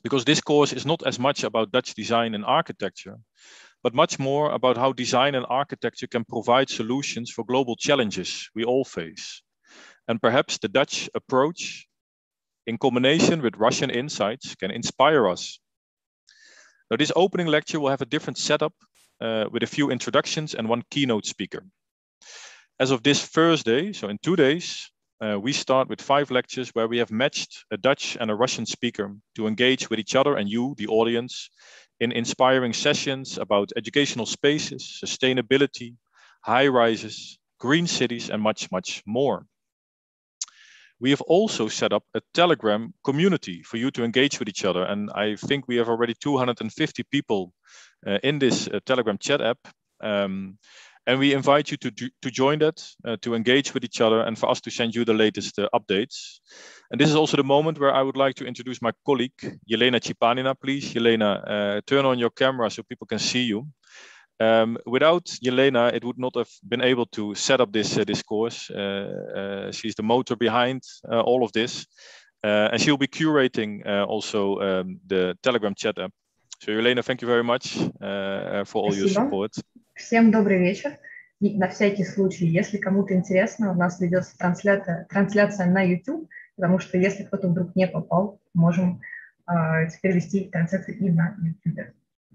because this course is not as much about Dutch design and architecture, but much more about how design and architecture can provide solutions for global challenges we all face. And perhaps the Dutch approach, in combination with Russian insights, can inspire us. Now, this opening lecture will have a different setup with a few introductions and one keynote speaker. As of this Thursday, so in 2 days, we start with 5 lectures where we have matched a Dutch and a Russian speaker to engage with each other and you, the audience, in inspiring sessions about educational spaces, sustainability, high rises, green cities, and much, much more. We have also set up a Telegram community for you to engage with each other. And I think we have already 250 people in this Telegram chat app. And we invite you to join that, to engage with each other, and for us to send you the latest updates. And this is also the moment where I would like to introduce my colleague, Jelena Cipanina, please. Jelena, turn on your camera so people can see you. Without Jelena, it would not have been able to set up this course. She's the motor behind all of this. And she'll be curating also the Telegram chat app. So Jelena, thank you very much for all your support. Всем добрый вечер. И на всякий случай, если кому-то интересно, у нас ведется трансляция на YouTube, потому что если кто-то вдруг не попал, можем теперь вести трансляцию и на YouTube.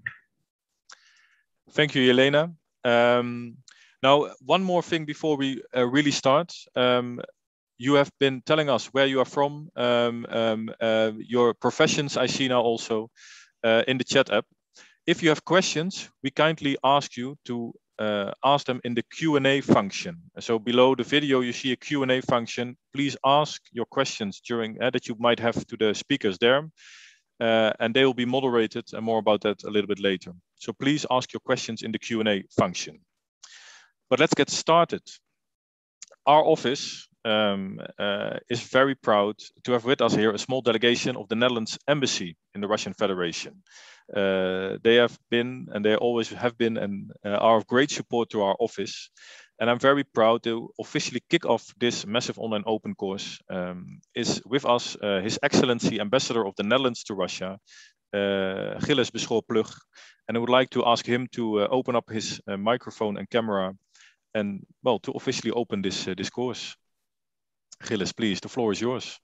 Thank you, Jelena. Now, one more thing before we really start. You have been telling us where you are from, your professions I see now also in the chat app. If you have questions, we kindly ask you to ask them in the Q&A function. So below the video, you see a Q&A function. Please ask your questions during that you might have to the speakers there. And they will be moderated, and more about that a little bit later. So please ask your questions in the Q&A function. But let's get started. Our office is very proud to have with us here a small delegation of the Netherlands Embassy in the Russian Federation. They have been, and they always have been, and are of great support to our office. And I'm very proud to officially kick off this massive online open course. Is with us His Excellency Ambassador of the Netherlands to Russia, Gilles Bisschop-Plug. And I would like to ask him to open up his microphone and camera and, well, to officially open this course. Gilles, please, the floor is yours.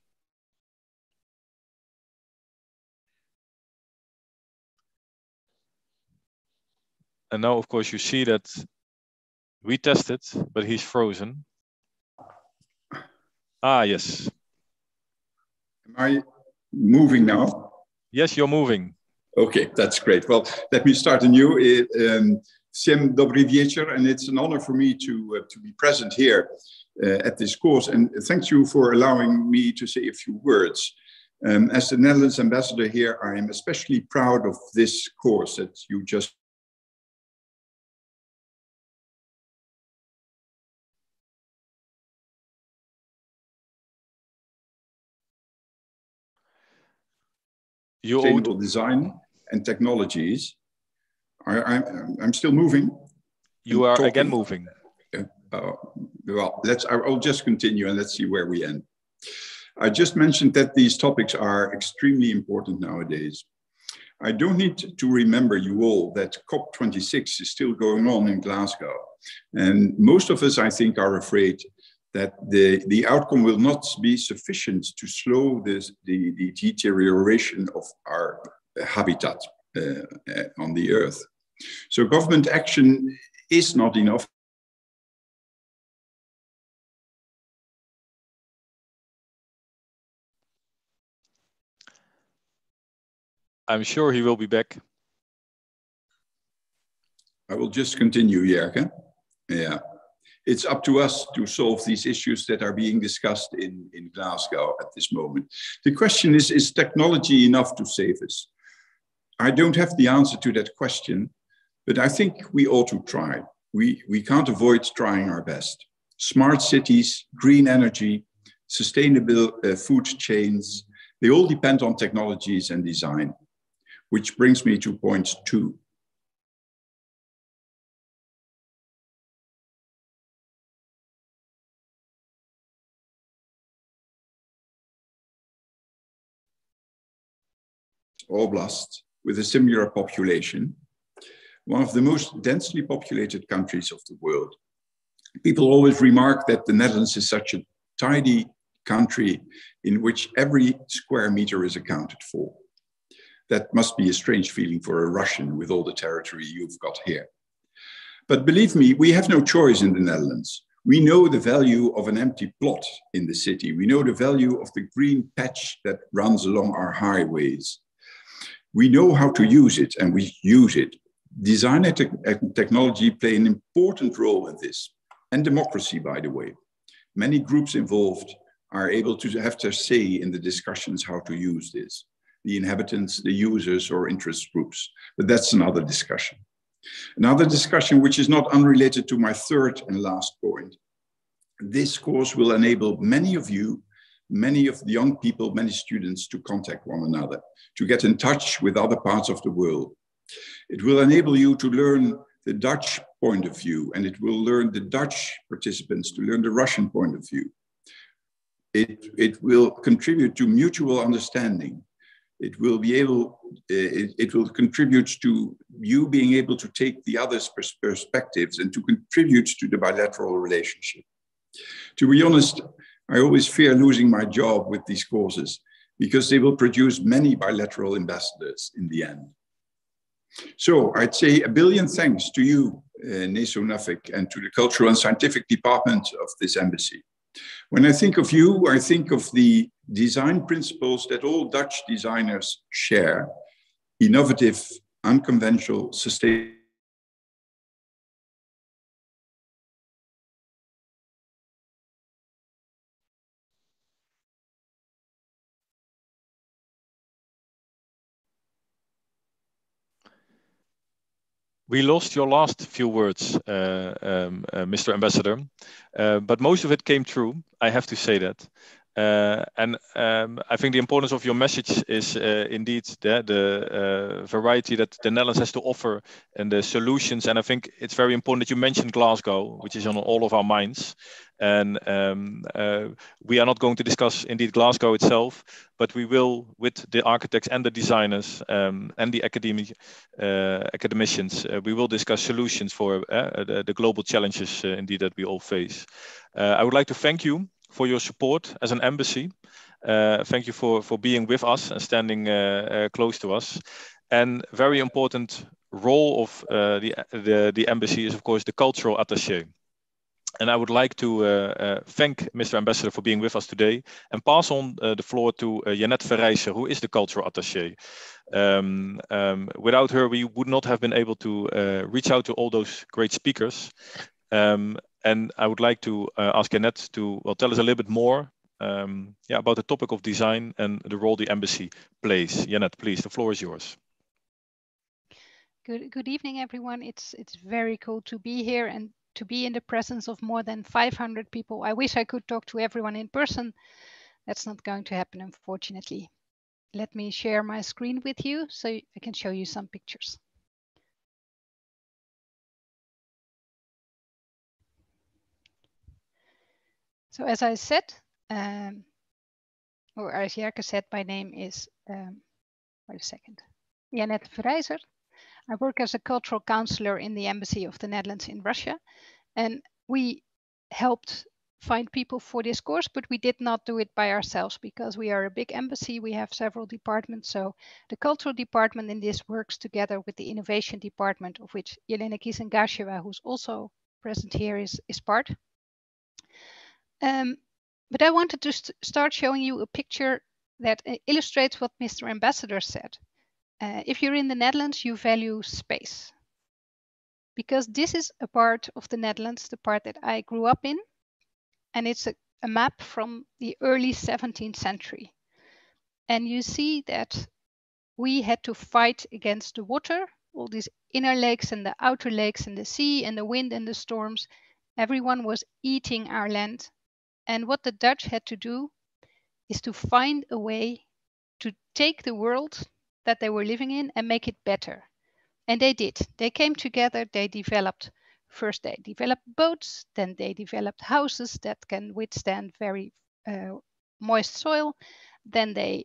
And now, of course, you see that we tested, but he's frozen. Ah, yes. Am I moving now? Yes, you're moving. Okay, that's great. Well, let me start anew. Всем добрый вечер, and it's an honor for me to be present here at this course. And thank you for allowing me to say a few words. As the Netherlands ambassador here, I am especially proud of this course that you just sustainable design and technologies. I'm still moving. You are talking. Again moving. Well, I'll just continue and let's see where we end. I just mentioned that these topics are extremely important nowadays. I don't need to remember you all that COP26 is still going on in Glasgow. And most of us, I think, are afraid that the outcome will not be sufficient to slow the deterioration of our habitat on the Earth. So government action is not enough. I'm sure he will be back. I will just continue, Jerke. Yeah. It's up to us to solve these issues that are being discussed in Glasgow at this moment. The question is technology enough to save us? I don't have the answer to that question, but I think we ought to try. We can't avoid trying our best. Smart cities, green energy, sustainable food chains, they all depend on technologies and design, which brings me to point 2. oblast with a similar population, one of the most densely populated countries of the world. People always remark that the Netherlands is such a tidy country in which every square meter is accounted for. That must be a strange feeling for a Russian with all the territory you've got here. But believe me, we have no choice in the Netherlands. We know the value of an empty plot in the city. We know the value of the green patch that runs along our highways. We know how to use it, and we use it. Design and technology play an important role in this, and democracy, by the way. Many groups involved are able to have their say in the discussions how to use this. The inhabitants, the users, or interest groups. But that's another discussion. Another discussion which is not unrelated to my third and last point. This course will enable many of you, many of the young people, many students to contact one another, to get in touch with other parts of the world. It will enable you to learn the Dutch point of view, and it will learn the Dutch participants to learn the Russian point of view. It will contribute to mutual understanding. It will contribute to you being able to take the other's perspectives and to contribute to the bilateral relationship. To be honest, I always fear losing my job with these courses because they will produce many bilateral ambassadors in the end. So I'd say a billion thanks to you, Neso Nafik, and to the Cultural and Scientific Department of this embassy. When I think of you, I think of the design principles that all Dutch designers share: innovative, unconventional, sustainable. We lost your last few words, Mr. Ambassador, but most of it came true. I have to say that. I think the importance of your message is indeed the variety that the Netherlands has to offer and the solutions. And I think it's very important that you mentioned Glasgow, which is on all of our minds. And we are not going to discuss indeed Glasgow itself, but we will, with the architects and the designers and the academicians, we will discuss solutions for the global challenges indeed that we all face. I would like to thank you for your support as an embassy. Thank you for being with us and standing close to us. And very important role of the embassy is, of course, the cultural attaché. And I would like to thank Mr. Ambassador for being with us today and pass on the floor to Jeannette Verrijssen, who is the cultural attaché. Without her, we would not have been able to reach out to all those great speakers. And I would like to ask Jeannette to tell us a little bit more about the topic of design and the role the embassy plays. Jeannette, please, the floor is yours. Good evening, everyone. It's very cool to be here and to be in the presence of more than 500 people. I wish I could talk to everyone in person. That's not going to happen, unfortunately. Let me share my screen with you so I can show you some pictures. So as I said, or as Jerke said, my name is, wait a second, Jeannette Verrijssen. I work as a cultural counselor in the Embassy of the Netherlands in Russia. And we helped find people for this course, but we did not do it by ourselves because we are a big embassy. We have several departments. So the cultural department in this works together with the innovation department, of which Yelena Kisengasheva, who's also present here, is part. But I wanted to start showing you a picture that illustrates what Mr. Ambassador said. If you're in the Netherlands, you value space. Because this is a part of the Netherlands, the part that I grew up in. And it's a map from the early 17th century. And you see that we had to fight against the water, all these inner lakes and the outer lakes and the sea and the wind and the storms. Everyone was eating our land. And what the Dutch had to do is to find a way to take the world that they were living in and make it better. And they did. They came together, they developed, first they developed boats, then they developed houses that can withstand very moist soil. Then they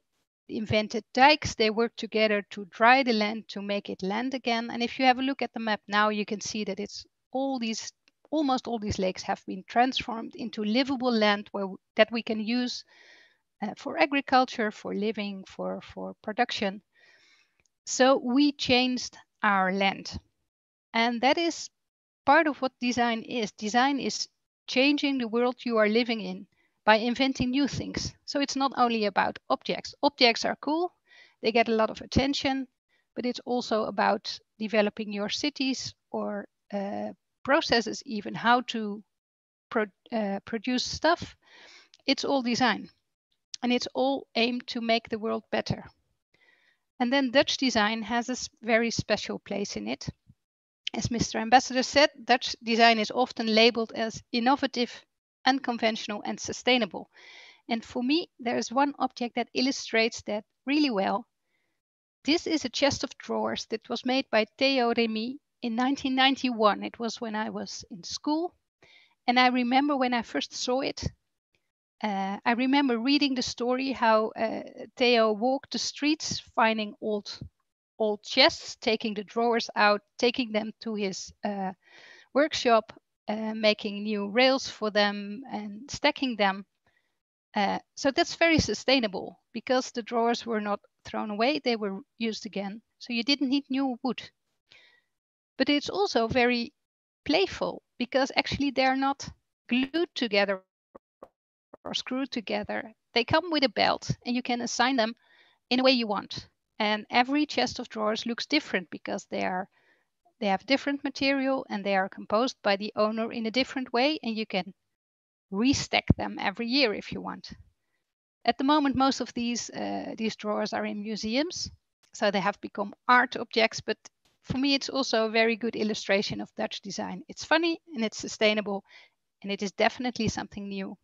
invented dikes. They worked together to dry the land, to make it land again. And if you have a look at the map now, you can see that it's almost all these lakes have been transformed into livable land that we can use for agriculture, for living, for production. So we changed our land. And that is part of what design is. Design is changing the world you are living in by inventing new things. So it's not only about objects. Objects are cool, they get a lot of attention, but it's also about developing your cities or processes, even how to produce stuff. It's all design, and it's all aimed to make the world better. And then Dutch design has a very special place in it. As Mr. Ambassador said, Dutch design is often labeled as innovative, unconventional, and sustainable. And for me, there is one object that illustrates that really well. This is a chest of drawers that was made by Theo Remy in 1991. It was when I was in school. And I remember when I first saw it, I remember reading the story how Theo walked the streets finding old chests, taking the drawers out, taking them to his workshop, making new rails for them and stacking them. So that's very sustainable because the drawers were not thrown away, they were used again. So you didn't need new wood. But it's also very playful because actually they're not glued together or screwed together. They come with a belt and you can assign them in a way you want. And every chest of drawers looks different because they have different material and they are composed by the owner in a different way, and you can restack them every year if you want. At the moment, most of these drawers are in museums, so they have become art objects, but for me it's also a very good illustration of Dutch design. It's funny and it's sustainable, and it is definitely something new.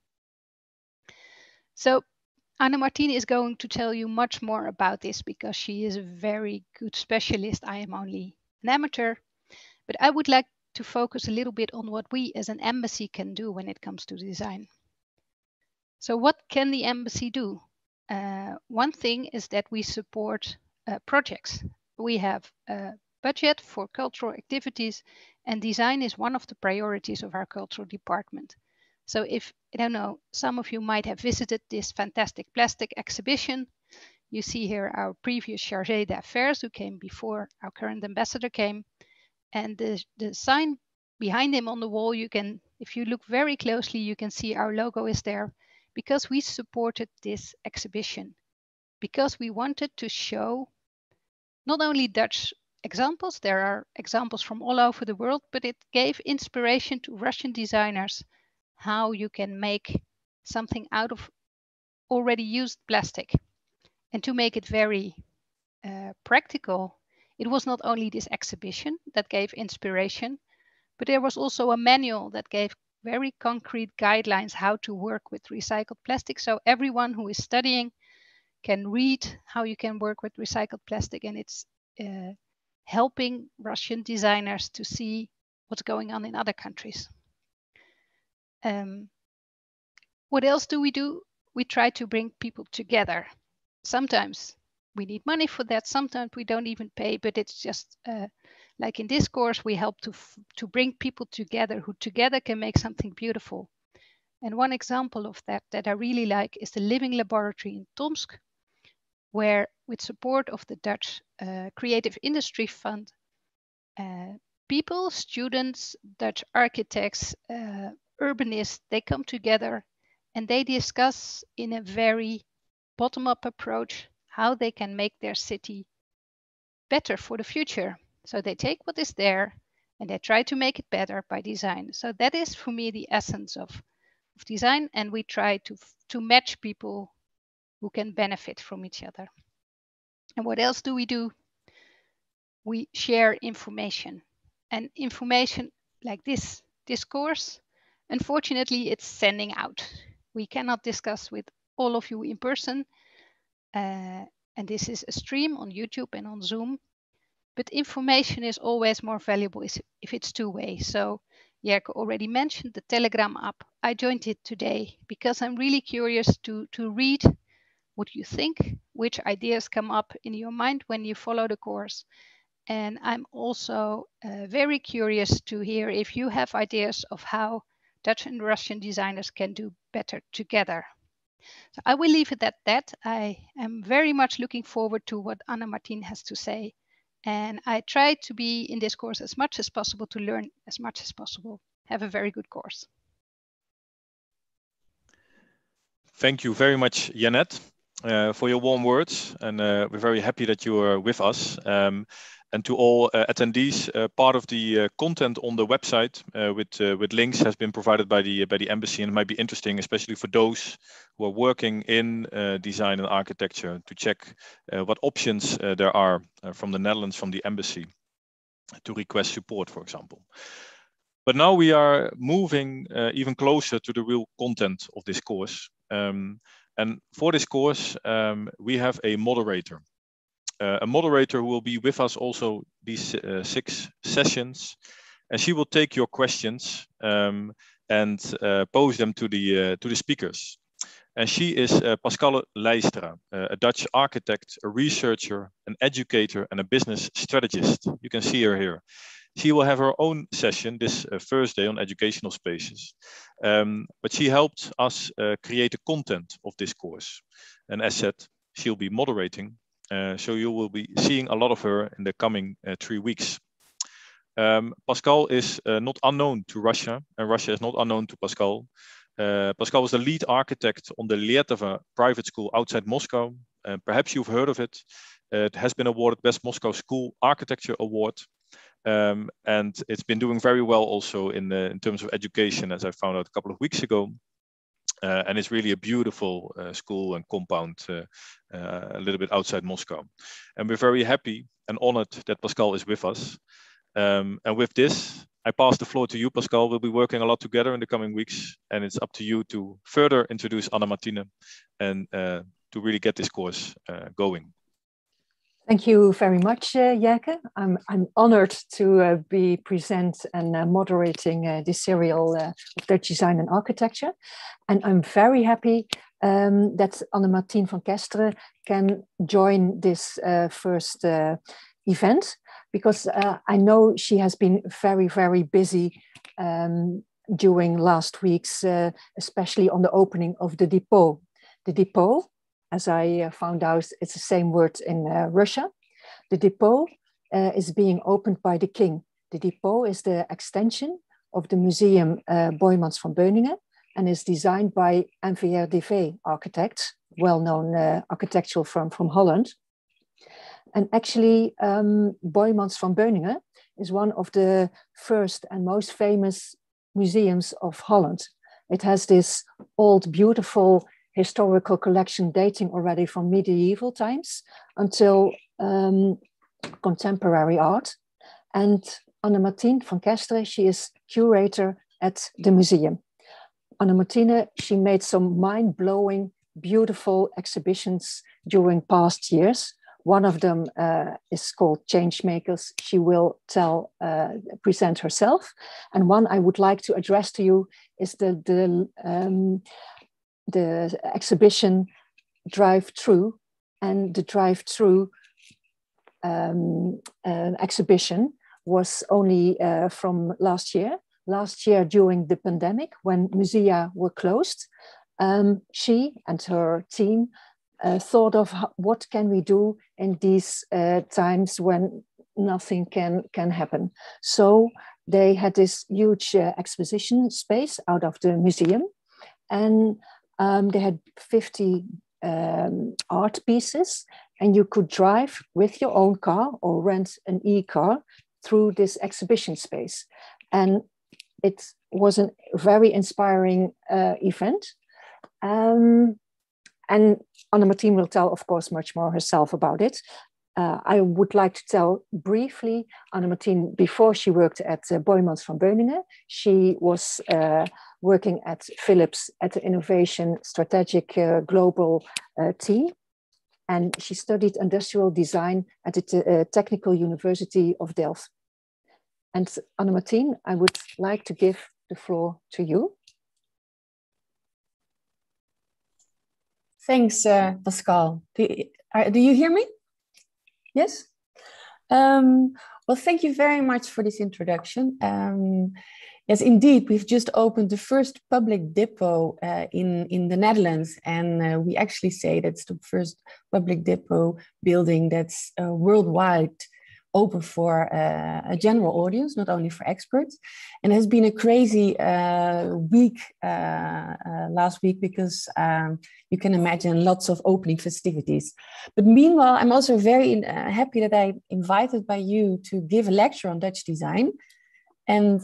So Anne Martine is going to tell you much more about this because she is a very good specialist. I am only an amateur, but I would like to focus a little bit on what we as an embassy can do when it comes to design. So what can the embassy do? One thing is that we support projects. We have a budget for cultural activities, and design is one of the priorities of our cultural department. So if, I don't know, some of you might have visited this fantastic plastic exhibition. You see here our previous chargé d'affaires who came before our current ambassador came. And the sign behind him on the wall, you can, if you look very closely, you can see our logo is there because we supported this exhibition. Because we wanted to show not only Dutch examples, there are examples from all over the world, but it gave inspiration to Russian designers how you can make something out of already used plastic. And to make it very practical, it was not only this exhibition that gave inspiration, but there was also a manual that gave very concrete guidelines how to work with recycled plastic. So everyone who is studying can read how you can work with recycled plastic, and it's helping Russian designers to see what's going on in other countries. What else do? We try to bring people together. Sometimes we need money for that. Sometimes we don't even pay, but it's just like in this course, we help to bring people together who together can make something beautiful. And one example of that I really like is the Living Laboratory in Tomsk, where with support of the Dutch Creative Industry Fund, people, students, Dutch architects, urbanists, they come together and they discuss in a very bottom-up approach how they can make their city better for the future. So they take what is there and they try to make it better by design. So that is for me the essence of design, and we try to match people who can benefit from each other. And what else do? We share information, and information like this course, unfortunately, it's sending out. We cannot discuss with all of you in person, and this is a stream on YouTube and on Zoom, but information is always more valuable if it's two-way. So Jerke already mentioned the Telegram app. I joined it today because I'm really curious to read what you think, which ideas come up in your mind when you follow the course. And I'm also very curious to hear if you have ideas of how Dutch and Russian designers can do better together. So I will leave it at that. I am very much looking forward to what Anne-Martine has to say. And I try to be in this course as much as possible to learn as much as possible. Have a very good course. Thank you very much, Jeannette, for your warm words. And we're very happy that you are with us. And to all attendees, part of the content on the website with links has been provided by the embassy, and it might be interesting, especially for those who are working in design and architecture, to check what options there are from the Netherlands, from the embassy, to request support, for example. But now we are moving even closer to the real content of this course. And for this course, we have a moderator. A moderator who will be with us also these 6 sessions, and she will take your questions and pose them to the speakers. And she is Pascale Leijstra, a Dutch architect, a researcher, an educator, and a business strategist. You can see her here. She will have her own session this Thursday on educational spaces. But she helped us create the content of this course. And as said, she'll be moderating. So you will be seeing a lot of her in the coming 3 weeks. Pascale is not unknown to Russia, and Russia is not unknown to Pascale. Pascale was the lead architect on the Lietava private school outside Moscow. Perhaps you've heard of it. It has been awarded Best Moscow School Architecture Award. And it's been doing very well also in terms of education, as I found out a couple of weeks ago. And it's really a beautiful school and compound a little bit outside Moscow. And we're very happy and honored that Pascale is with us. And with this, I pass the floor to you, Pascale. We'll be working a lot together in the coming weeks, and it's up to you to further introduce Anne-Martine and to really get this course going. Thank you very much, Jeke. I'm honored to be present and moderating this serial of Dutch design and architecture. And I'm very happy that Anne-Martine van Kesteren can join this first event, because I know she has been very, very busy during last weeks, especially on the opening of the depot. The depot, as I found out, it's the same word in Russia. The depot is being opened by the king. The depot is the extension of the museum Boijmans van Beuningen and is designed by NVRDV architects, well-known architectural firm from Holland. And actually, Boijmans van Beuningen is one of the first and most famous museums of Holland. It has this old, beautiful historical collection dating already from medieval times until contemporary art. And Anne-Martine van Kesteren, she is curator at the museum. Anne-Martine, she made some mind-blowing, beautiful exhibitions during past years. One of them is called Changemakers. She will present herself. And one I would like to address to you is the exhibition Drive-Through. And the Drive-Through exhibition was only from last year. Last year during the pandemic, when musea were closed, she and her team thought of what can we do in these times when nothing can happen. So they had this huge exposition space out of the museum, and they had 50 art pieces, and you could drive with your own car or rent an e-car through this exhibition space. And it was a very inspiring event. And Anne-Martine will tell, of course, much more herself about it. I would like to tell briefly, Anne-Martine, before she worked at Boijmans van Beuningen, she was working at Philips at the Innovation Strategic Global team. And she studied industrial design at the Technical University of Delft. And Anne-Martine, I would like to give the floor to you. Thanks, Pascal. Do you hear me? Yes? Well, thank you very much for this introduction. Yes, indeed, we've just opened the first public depot in the Netherlands, and we actually say that's the first public depot building that's worldwide open for a general audience, not only for experts. And it has been a crazy week last week because you can imagine lots of opening festivities. But meanwhile, I'm also very happy that I'm invited by you to give a lecture on Dutch design. And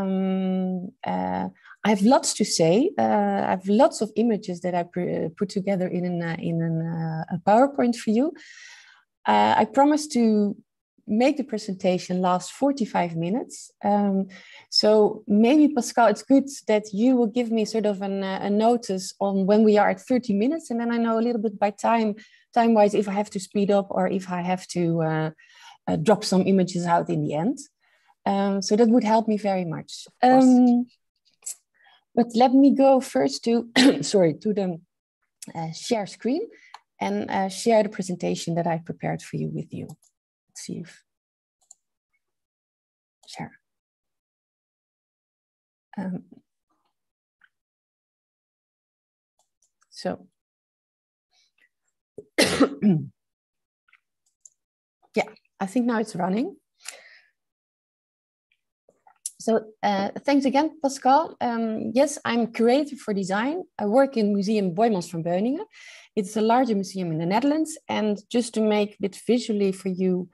I have lots to say. I have lots of images that I put together in a PowerPoint for you. I promise to make the presentation last 45 minutes. So maybe, Pascal, it's good that you will give me sort of a notice on when we are at 30 minutes, and then I know a little bit by time-wise if I have to speed up or if I have to drop some images out in the end. So that would help me very much. But let me go first to, sorry, to the share screen and share the presentation that I prepared for you with you. Let's see if, share. So, yeah, I think now it's running. So thanks again, Pascal. Yes, I'm curator for design. I work in Museum Boijmans van Beuningen. It's a larger museum in the Netherlands. And just to make a bit visually for you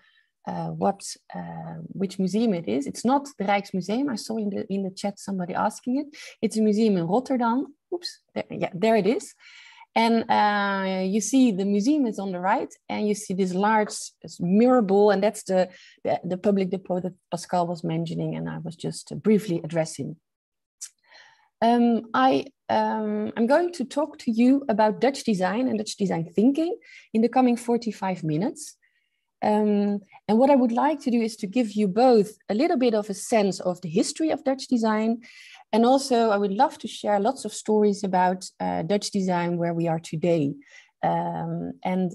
which museum it is, it's not the Rijksmuseum. I saw in the chat somebody asking it. It's a museum in Rotterdam. Oops, there it is. And you see the museum is on the right, and you see this large mirror, and that's the public depot that Pascal was mentioning, and I was just briefly addressing. I'm going to talk to you about Dutch design and Dutch design thinking in the coming 45 minutes. And what I would like to do is to give you both a little bit of a sense of the history of Dutch design. And also, I would love to share lots of stories about Dutch design where we are today. And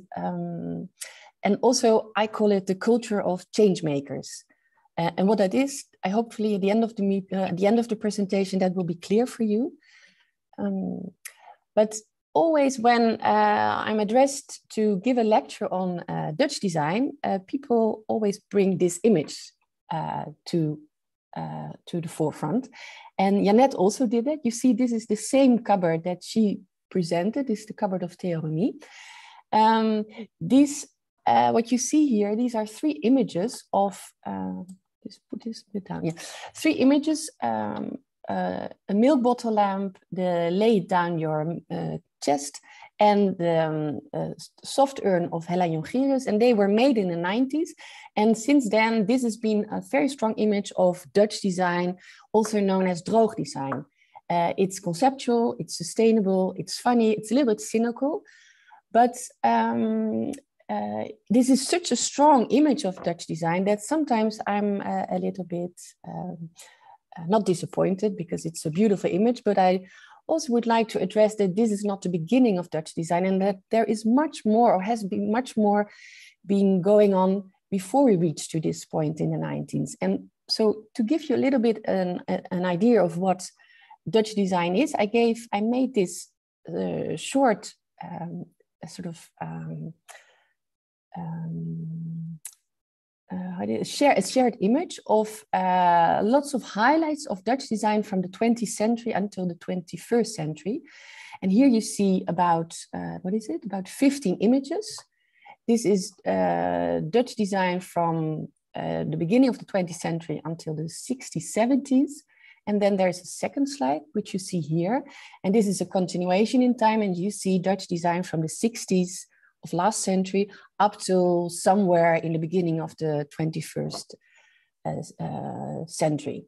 also, I call it the culture of change makers. And what that is, I hopefully at the end of the presentation, that will be clear for you. But always when I'm addressed to give a lecture on Dutch design, people always bring this image to the forefront. And Jeannette also did it. You see, this is the same cupboard that she presented. This is the cupboard of Theo Remy. What you see here, these are three images of, just put this bit down. Yeah, three images, a milk bottle lamp, the lay down your chest, and the soft urn of Hella Jongerius, and they were made in the 90s. And since then, this has been a very strong image of Dutch design, also known as droog design. It's conceptual, it's sustainable, it's funny, it's a little bit cynical, but this is such a strong image of Dutch design that sometimes I'm a little bit not disappointed because it's a beautiful image, but I also would like to address that this is not the beginning of Dutch design and that there is much more or has been much more being going on before we reached to this point in the 90s. And so to give you a little bit an idea of what Dutch design is, I made this short sort of a shared image of lots of highlights of Dutch design from the 20th century until the 21st century. And here you see about, about 15 images. This is Dutch design from the beginning of the 20th century until the 60s, 70s. And then there's a second slide, which you see here. And this is a continuation in time. And you see Dutch design from the 60s of last century up to somewhere in the beginning of the 21st century.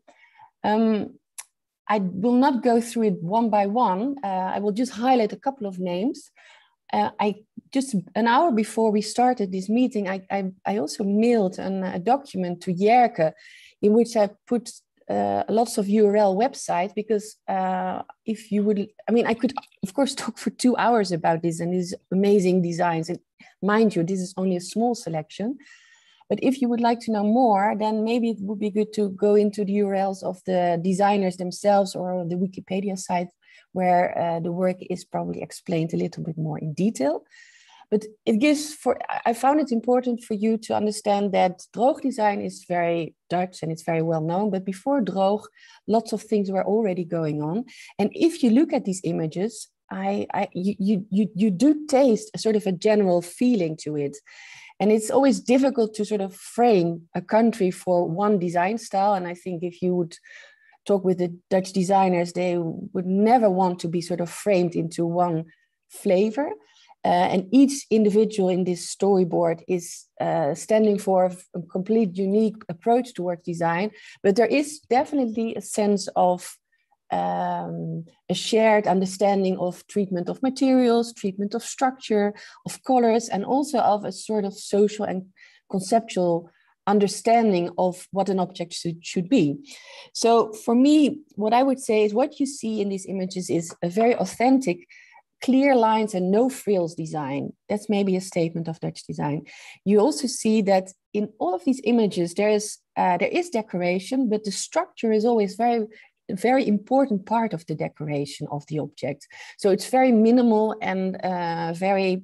I will not go through it one by one. I will just highlight a couple of names. Just an hour before we started this meeting, I also mailed a document to Jerke in which I put lots of URL website, because if you would, I mean, I could of course talk for 2 hours about this and these amazing designs. And mind you, this is only a small selection. But if you would like to know more, then maybe it would be good to go into the URLs of the designers themselves or the Wikipedia site, where the work is probably explained a little bit more in detail. But it gives I found it important for you to understand that droog design is very Dutch and it's very well known. But before droog, lots of things were already going on. And if you look at these images, you do taste a sort of a general feeling to it. And it's always difficult to sort of frame a country for one design style. And I think if you would talk with the Dutch designers, they would never want to be sort of framed into one flavor. And each individual in this storyboard is standing for a complete unique approach towards design. But there is definitely a sense of a shared understanding of treatment of materials, treatment of structure, of colors, and also of a sort of social and conceptual understanding of what an object should be. So for me, what I would say is what you see in these images is a very authentic, clear lines and no frills design. That's maybe a statement of Dutch design. You also see that in all of these images, there is decoration, but the structure is always very important part of the decoration of the object. So it's very minimal and very,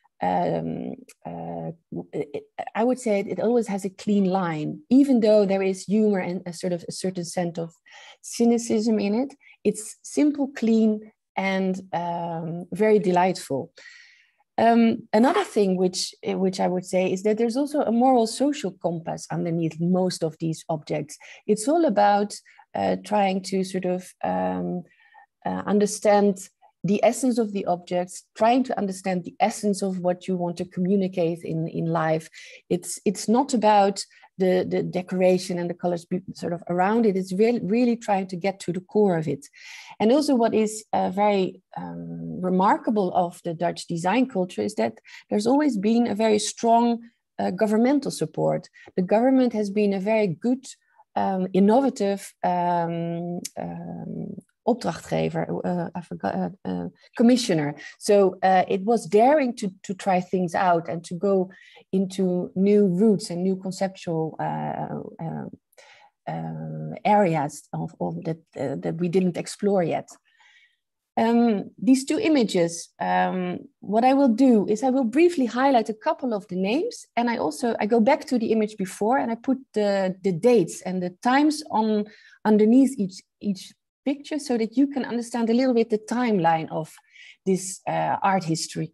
I would say it always has a clean line, even though there is humor and a certain sense of cynicism in it. It's simple, clean, and very delightful. Another thing which I would say is that there's also a moral social compass underneath most of these objects. It's all about trying to sort of understand the essence of the objects, trying to understand the essence of what you want to communicate in life. It's not about the decoration and the colors sort of around it. It's really trying to get to the core of it. And also what is very remarkable of the Dutch design culture is that there's always been a very strong governmental support. The government has been a very good, innovative opdrachtgever, commissioner. So it was daring to try things out and to go into new routes and new conceptual areas of that we didn't explore yet. These two images, what I will do is I will briefly highlight a couple of the names, and I go back to the image before and I put the dates and the times underneath each picture so that you can understand a little bit the timeline of this art history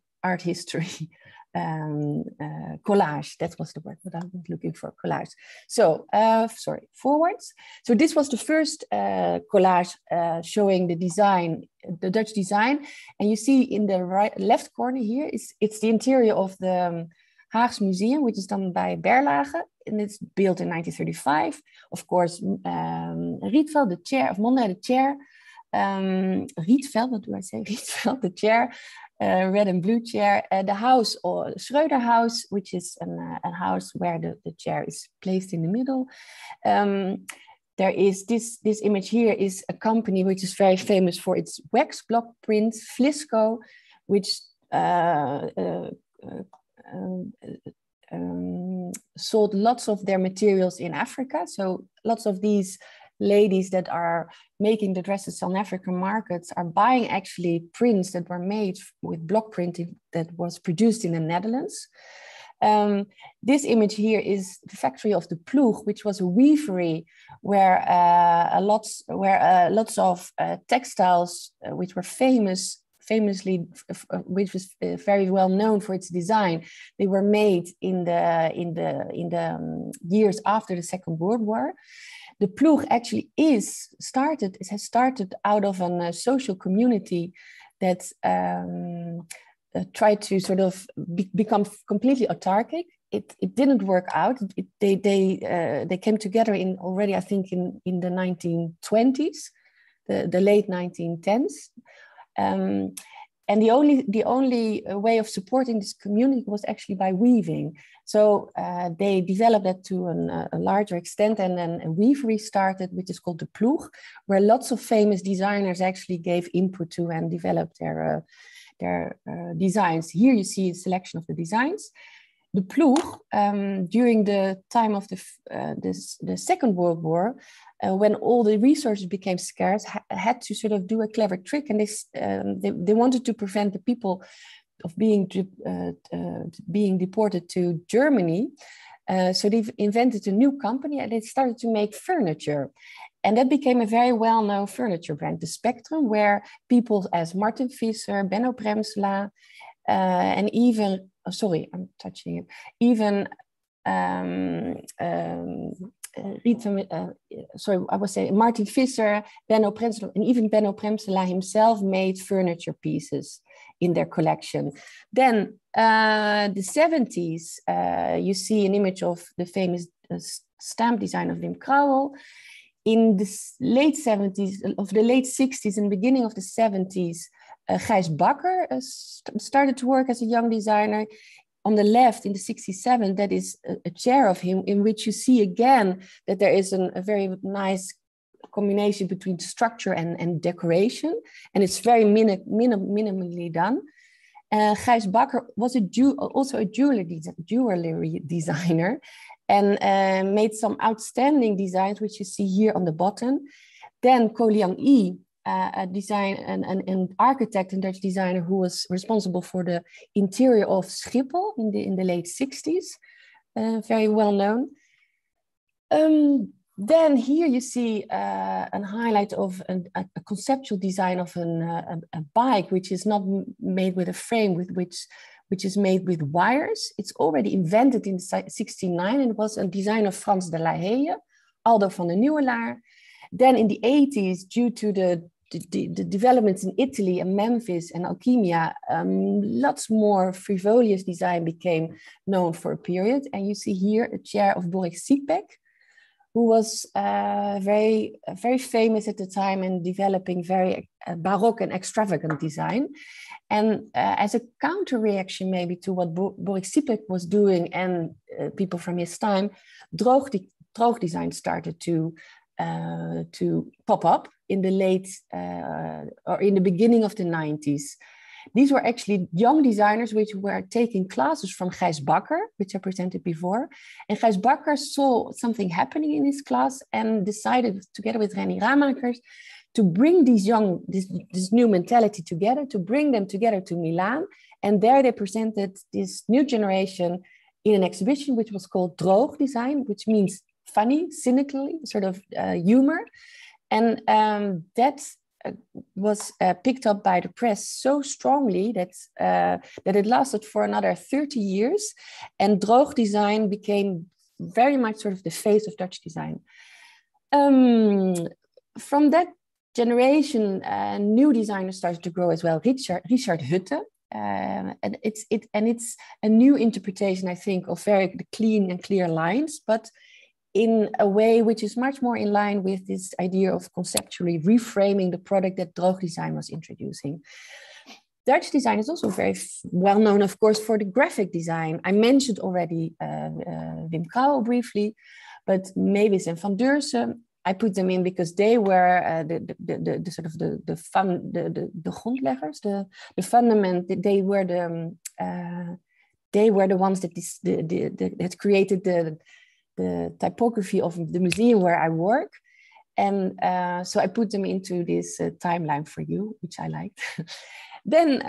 collage. That was the word that I was looking for, collage. So, forwards. So this was the first collage showing the design, the Dutch design. And you see in the left corner here, it's the interior of the Haags Museum, which is done by Berlage, and it's built in 1935. Of course, Rietveld, the chair of Mondriaan, the chair. Rietveld, what do I say? Rietveld, the chair. Red and blue chair, the house or Schröder House, which is a house where the chair is placed in the middle. There is this image here is a company which is very famous for its wax block prints, Flisco, which sold lots of their materials in Africa. So lots of these ladies that are making the dresses on African markets are buying actually prints that were made with block printing that was produced in the Netherlands. This image here is the factory of the Ploeg, which was a weavery where lots of textiles, which were famously, which was very well known for its design. They were made in the years after the Second World War. The Ploeg actually has started out of a social community that tried to sort of become completely autarkic. It didn't work out. They came together already, I think, in the 1920s, the late 1910s. And the only way of supporting this community was actually by weaving. So they developed that to a larger extent, and then a weavery started, which is called the Ploeg, where lots of famous designers actually gave input to and developed their designs. Here you see a selection of the designs. The Ploeg, during the time of the Second World War, when all the resources became scarce, had to sort of do a clever trick, and they wanted to prevent the people of being deported to Germany. So they've invented a new company, and they started to make furniture. And that became a very well-known furniture brand, the Spectrum, where people as Martin Visser, Benno Bremselaar, and even, oh, sorry, I'm touching it, even Martin Visser, Benno Bremselaar, and even Benno Bremselaar himself made furniture pieces in their collection. Then the 70s, you see an image of the famous stamp design of Wim Krauwel. In the late 70s, of the late 60s and beginning of the 70s, Gijs Bakker started to work as a young designer. On the left, in the 67, that is a chair of him, in which you see again that there is a very nice combination between structure and decoration, and it's very minimally done. Gijs Bakker was also a jewelry designer, and made some outstanding designs, which you see here on the bottom. Then Ko Liang-i, a design an architect and Dutch designer who was responsible for the interior of Schiphol in the late 60s, very well known. Then here you see a highlight of a conceptual design of a bike, which is not made with a frame, which is made with wires. It's already invented in 1969, and it was a design of Frans de la Haye, Aldo van der Nieuwelaar. Then in the 80s, due to the developments in Italy and Memphis and Alchemia, lots more frivolous design became known for a period. And you see here a chair of Boris Siebeck, who was very famous at the time in developing very Baroque and extravagant design. And as a counter reaction maybe to what Boris Siebeck was doing and people from his time, Droog design started to pop up in the late or in the beginning of the 90s. These were actually young designers which were taking classes from Gijs Bakker, which I presented before. And Gijs Bakker saw something happening in his class and decided, together with René Ramakers, to bring this new mentality together, to bring them together to Milan. And there they presented this new generation in an exhibition which was called Droog design, which means funny, cynically, sort of humor. And that was picked up by the press so strongly that it lasted for another 30 years. And Droog design became very much sort of the face of Dutch design. From that generation, new designers started to grow as well. Richard Hutte. And it's a new interpretation, I think, of very clean and clear lines, but in a way which is much more in line with this idea of conceptually reframing the product that Droog design was introducing. Dutch design is also very well known, of course, for the graphic design. I mentioned already Wim Krauwel briefly, but Mavis and Van Deursen, I put them in because they were the sort of the grondleggers, the fundament. They were the ones that created the typography of the museum where I work. And so I put them into this timeline for you, which I liked. Then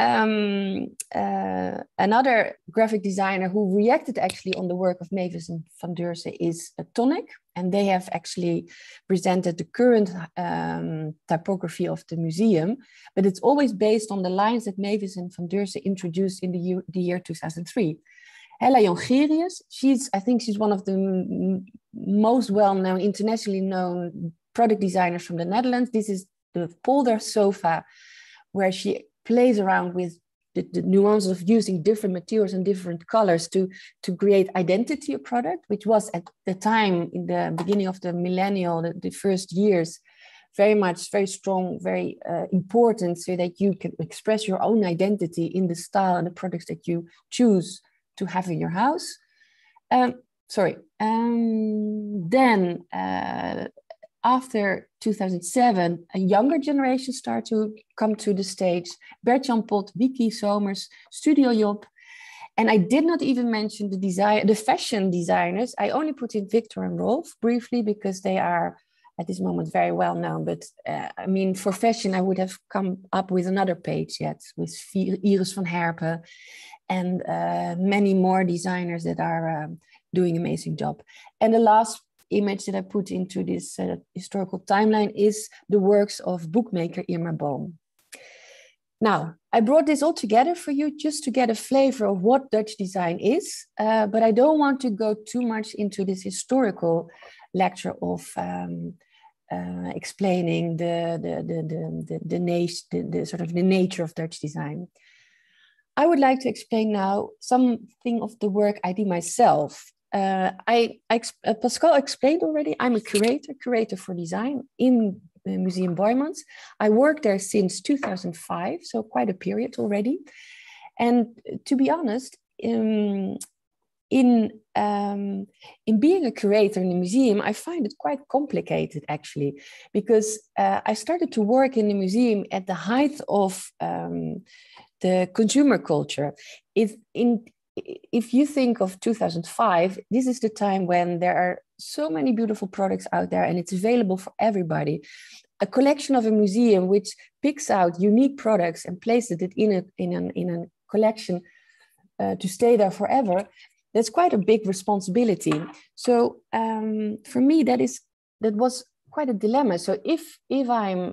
another graphic designer who reacted actually on the work of Mavis and Van Deursen is Tonic. And they have actually presented the current typography of the museum, but it's always based on the lines that Mavis and Van Deursen introduced in the year 2003. Hella Jongerius, I think she's one of the most well-known, internationally known product designers from the Netherlands. This is the Polder sofa, where she plays around with the nuances of using different materials and different colors to create identity of product, which was at the time, in the beginning of the millennial, the first years, very strong, very important, so that you can express your own identity in the style and the products that you choose to have in your house. Then after 2007, a younger generation started to come to the stage. Bert-Jan Pot, Vicky Somers, Studio Job. And I did not even mention the fashion designers. I only put in Victor and Rolf briefly because they are at this moment very well known. But I mean, for fashion, I would have come up with another page yet with Iris van Herpen and many more designers that are doing an amazing job. And the last image that I put into this historical timeline is the works of bookmaker Irma Boom. Now, I brought this all together for you just to get a flavor of what Dutch design is, but I don't want to go too much into this historical lecture of explaining the sort of the nature of Dutch design. I would like to explain now something of the work I did myself. Pascal explained already, I'm a curator for design in Museum Boijmans. I worked there since 2005, so quite a period already. And to be honest, in being a curator in a museum, I find it quite complicated actually, because I started to work in the museum at the height of the consumer culture. If you think of 2005, this is the time when there are so many beautiful products out there and it's available for everybody. A collection of a museum which picks out unique products and places it in a collection to stay there forever, that's quite a big responsibility. So for me, that was quite a dilemma. So if I'm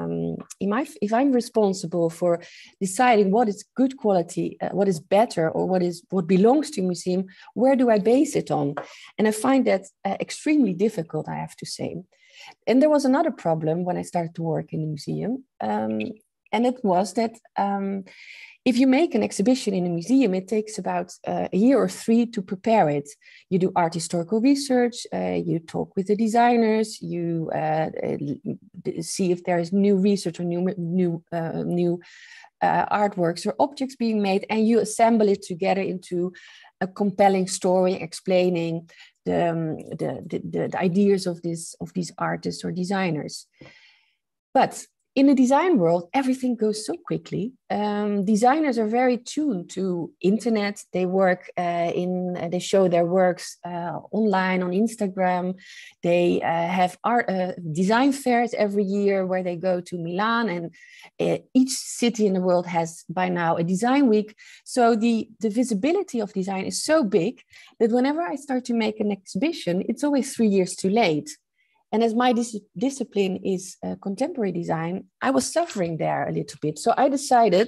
responsible for deciding what is good quality, what is better, or what belongs to a museum, where do I base it on? And I find that extremely difficult, I have to say. And there was another problem when I started to work in the museum, and it was that if you make an exhibition in a museum, it takes about a year or 3 to prepare it. You do art historical research, you talk with the designers, you see if there is new research or new artworks or objects being made, and you assemble it together into a compelling story explaining the ideas of these artists or designers. But in the design world, everything goes so quickly. Designers are very tuned to internet. They work they show their works online on Instagram. They have design fairs every year where they go to Milan, and each city in the world has by now a design week. So the visibility of design is so big that whenever I start to make an exhibition, it's always 3 years too late. And as my discipline is contemporary design, I was suffering there a little bit. So I decided,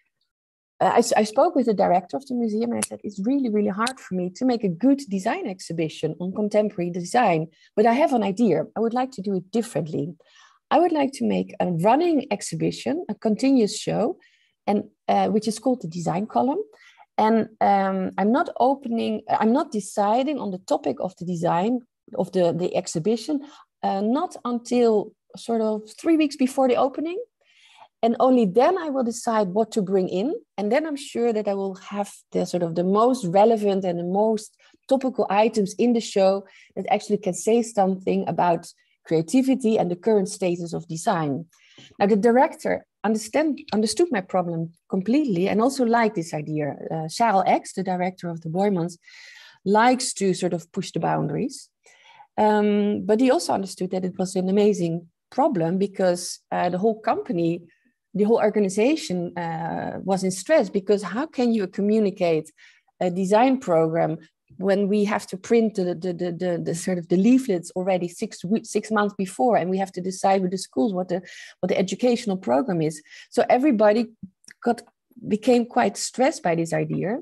I spoke with the director of the museum and I said, it's really, really hard for me to make a good design exhibition on contemporary design, but I have an idea. I would like to do it differently. I would like to make a running exhibition, a continuous show, and which is called the Design Column. And I'm not deciding on the topic of the design of the exhibition, not until sort of 3 weeks before the opening. And only then I will decide what to bring in. And then I'm sure that I will have the sort of the most relevant and the most topical items in the show that actually can say something about creativity and the current status of design. Now, the director understood my problem completely and also liked this idea. Charles X, the director of the Boijmans, likes to sort of push the boundaries. But he also understood that it was an amazing problem because the whole company, the whole organization was in stress, because how can you communicate a design program when we have to print the sort of the leaflets already 6 months before, and we have to decide with the schools what the educational program is. So everybody became quite stressed by this idea.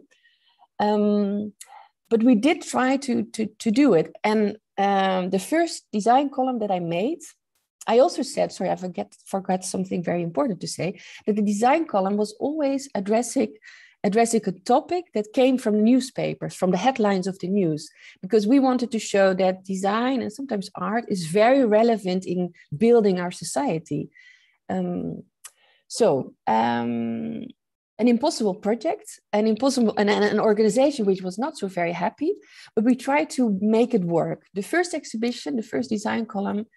But we did try to do it. And the first design column that I made, I also said, sorry, I forgot something very important to say, that the design column was always addressing addressing a topic that came from the newspapers, from the headlines of the news, because we wanted to show that design and sometimes art is very relevant in building our society. An impossible project, an organization which was not so very happy, but we tried to make it work. The first exhibition, the first design column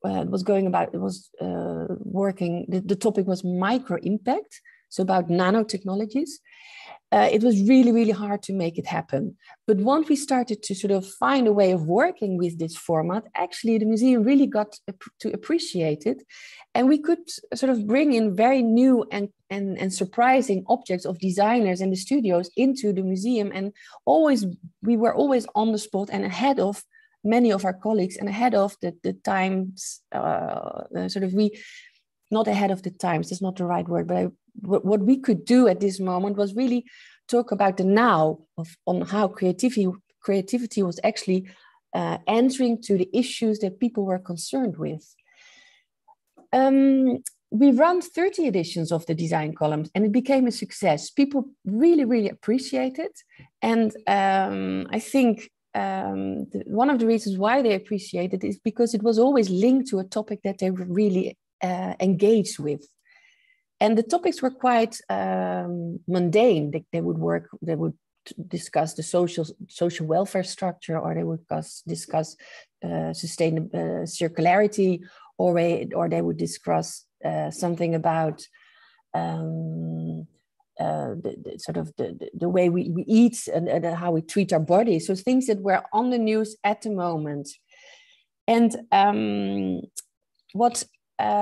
working, the topic was micro impact, so about nanotechnologies. It was really, really hard to make it happen. But once we started to sort of find a way of working with this format, actually the museum really got to appreciate it. And we could sort of bring in very new and surprising objects of designers and the studios into the museum. And we were always on the spot and ahead of many of our colleagues and ahead of the times, not ahead of the times, that's not the right word, but what we could do at this moment was really talk about the now on how creativity was actually answering to the issues that people were concerned with. We ran 30 editions of the design columns and it became a success. People really, really appreciate it. And I think one of the reasons why they appreciate it is because it was always linked to a topic that they were really engaged with. And the topics were quite mundane. They would discuss the social welfare structure, or they would discuss sustainable circularity, or they would discuss something about the way we eat and how we treat our bodies. So things that were on the news at the moment. And what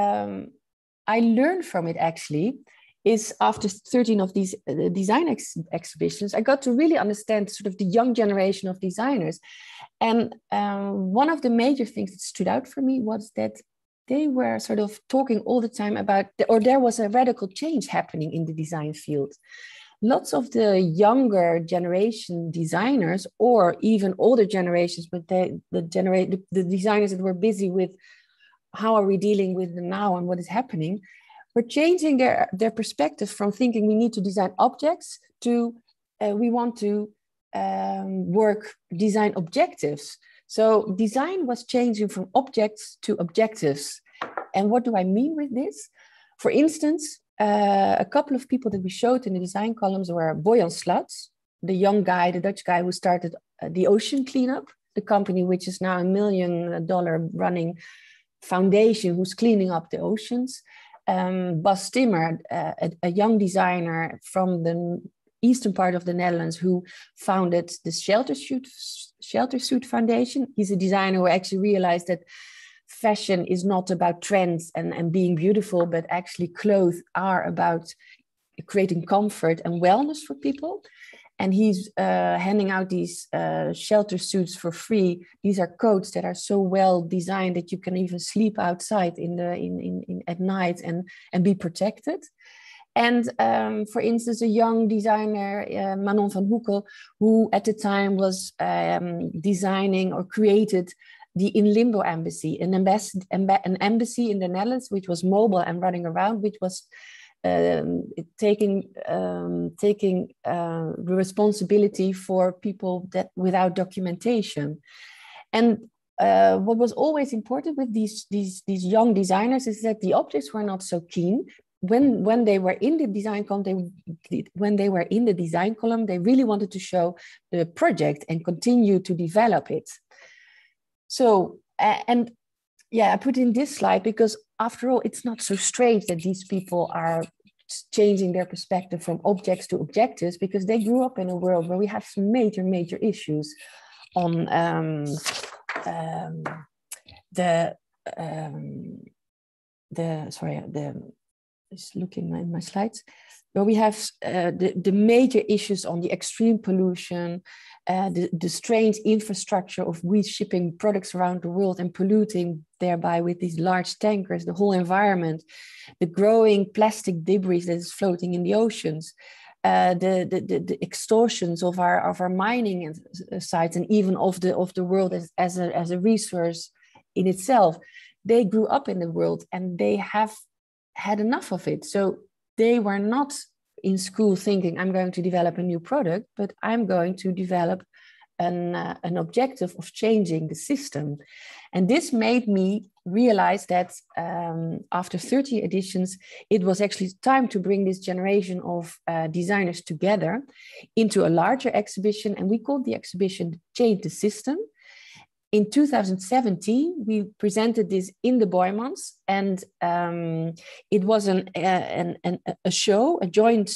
I learned from it actually is after 13 of these design exhibitions, I got to really understand sort of the young generation of designers. And one of the major things that stood out for me was that they were sort of talking all the time about, or there was a radical change happening in the design field. Lots of the younger generation designers, or even older generations, but the designers that were busy with how are we dealing with the now and what is happening, we're changing their perspective from thinking we need to design objects to we want to design objectives. So design was changing from objects to objectives. And what do I mean with this? For instance, a couple of people that we showed in the design columns were Boyan Slat, the Dutch guy who started the Ocean Cleanup, the company which is now $1 million running foundation who's cleaning up the oceans. Bas Timmer, a young designer from the eastern part of the Netherlands who founded the Shelter Suit Foundation. He's a designer who actually realized that fashion is not about trends and being beautiful, but actually clothes are about creating comfort and wellness for people. And he's handing out these shelter suits for free. These are coats that are so well designed that you can even sleep outside at night and be protected. And for instance, a young designer, Manon van Hoekel, who at the time was designing or created the In Limbo Embassy, an embassy in the Netherlands, which was mobile and running around, which was taking the responsibility for people that without documentation. And what was always important with these young designers is that the objects were not so keen. When they were in the design column, they really wanted to show the project and continue to develop it. So, and yeah, I put in this slide because after all, it's not so strange that these people are changing their perspective from objects to objectives, because they grew up in a world where we have some major issues on just looking in my slides, where we have the major issues on the extreme pollution, the strange infrastructure of we shipping products around the world and polluting thereby with these large tankers, the whole environment, the growing plastic debris that is floating in the oceans, the extortions of our mining sites and even of the world as a resource in itself. They grew up in the world and they have had enough of it. So they were not in school thinking I'm going to develop a new product, but I'm going to develop an objective of changing the system. And this made me realize that after 30 editions, it was actually time to bring this generation of designers together into a larger exhibition. And we called the exhibition Change the System. In 2017, we presented this in the Boijmans, and it was a show, a joint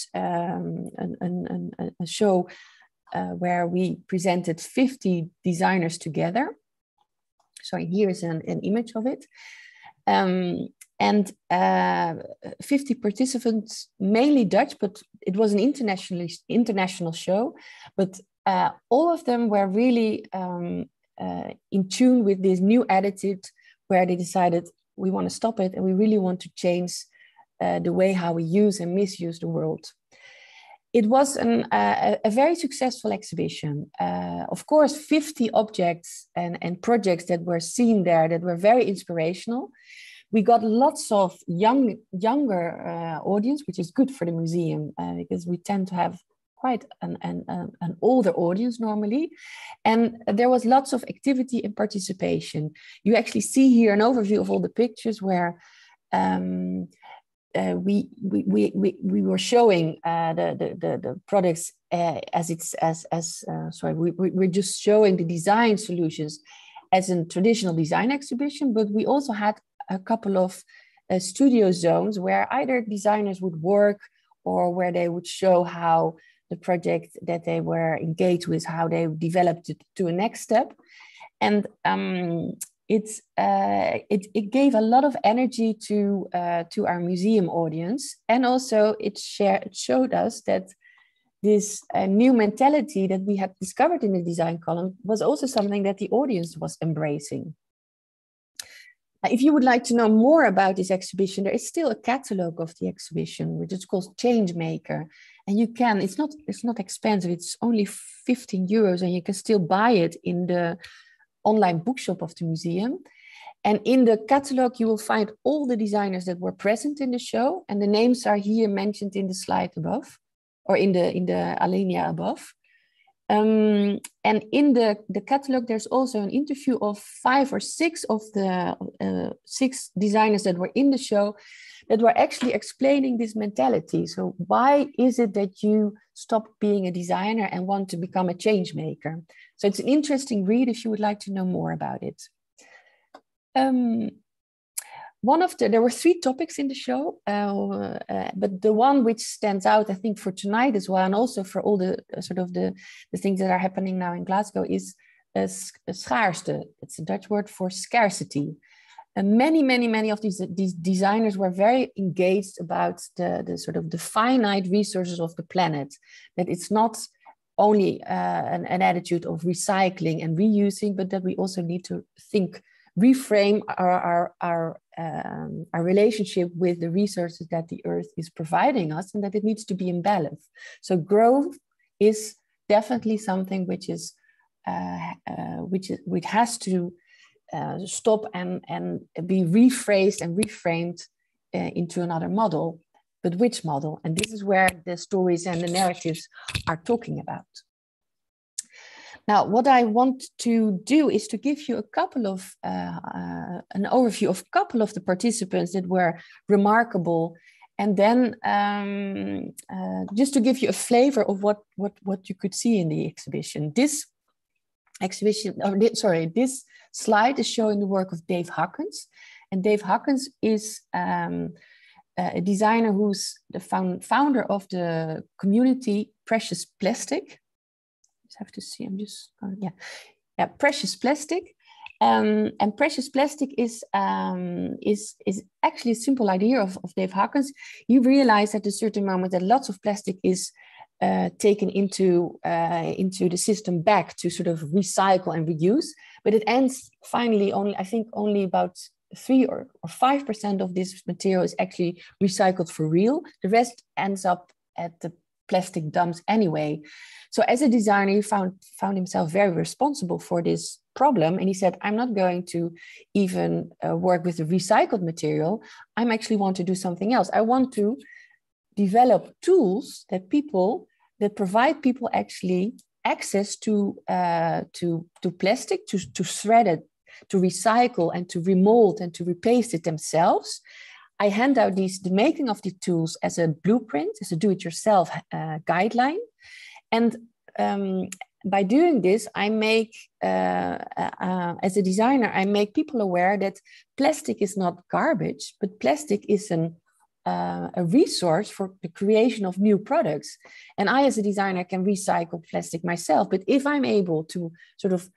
a show where we presented 50 designers together. So here's an image of it. And 50 participants, mainly Dutch, but it was an international show. But all of them were really in tune with this new attitude where they decided we want to stop it and we really want to change the way how we use and misuse the world. It was a very successful exhibition. Of course, 50 objects and projects that were seen there that were very inspirational. We got lots of younger audience, which is good for the museum because we tend to have quite an older audience normally. And there was lots of activity and participation. You actually see here an overview of all the pictures where we were showing the products we're just showing the design solutions as a traditional design exhibition, but we also had a couple of studio zones where either designers would work or where they would show how the project that they were engaged with, how they developed it to a next step. And it gave a lot of energy to our museum audience. And also it showed us that this new mentality that we had discovered in the design column was also something that the audience was embracing. If you would like to know more about this exhibition, there is still a catalog of the exhibition, which is called Changemaker. And you can, it's not expensive, it's only 15 euros, and you can still buy it in the online bookshop of the museum. And in the catalog, you will find all the designers that were present in the show. And the names are here mentioned in the slide above, or in the alinea above. And in the catalog, there's also an interview of 5 or 6 of the 6 designers that were in the show that were actually explaining this mentality. So why is it that you stop being a designer and want to become a change maker? So it's an interesting read if you would like to know more about it. There were 3 topics in the show, but the one which stands out, I think, for tonight as well, and also for all the the things that are happening now in Glasgow, is schaarste. It's a Dutch word for scarcity. And many of these designers were very engaged about the finite resources of the planet. That it's not only an attitude of recycling and reusing, but that we also need to reframe our relationship with the resources that the earth is providing us, and that it needs to be in balance. So growth is definitely something which has to stop and be rephrased and reframed into another model. But which model? And this is where the stories and the narratives are talking about. Now, what I want to do is to give you a couple of an overview of a couple of the participants that were remarkable, and then just to give you a flavor of what you could see in the exhibition. This slide is showing the work of Dave Hakkens, and Dave Hakkens is a designer who's the founder of the community Precious Plastic. Have to see, I'm just going, yeah, Precious Plastic. And Precious Plastic is actually a simple idea of Dave Hakkens. He realized at a certain moment that lots of plastic is taken into the system back to sort of recycle and reuse, but it ends finally only about 3 or 5% of this material is actually recycled for real. The rest ends up at the plastic dumps anyway. So as a designer, he found himself very responsible for this problem. And he said, I'm not going to even work with the recycled material. I actually want to do something else. I want to develop tools that provide people actually access to plastic, to thread it, to recycle and to remold and to repaste it themselves. I hand out the making of the tools as a blueprint, as a do-it-yourself guideline. And by doing this, I make, as a designer, I make people aware that plastic is not garbage, but plastic is a resource for the creation of new products. And I, as a designer, can recycle plastic myself. But if I'm able to sort of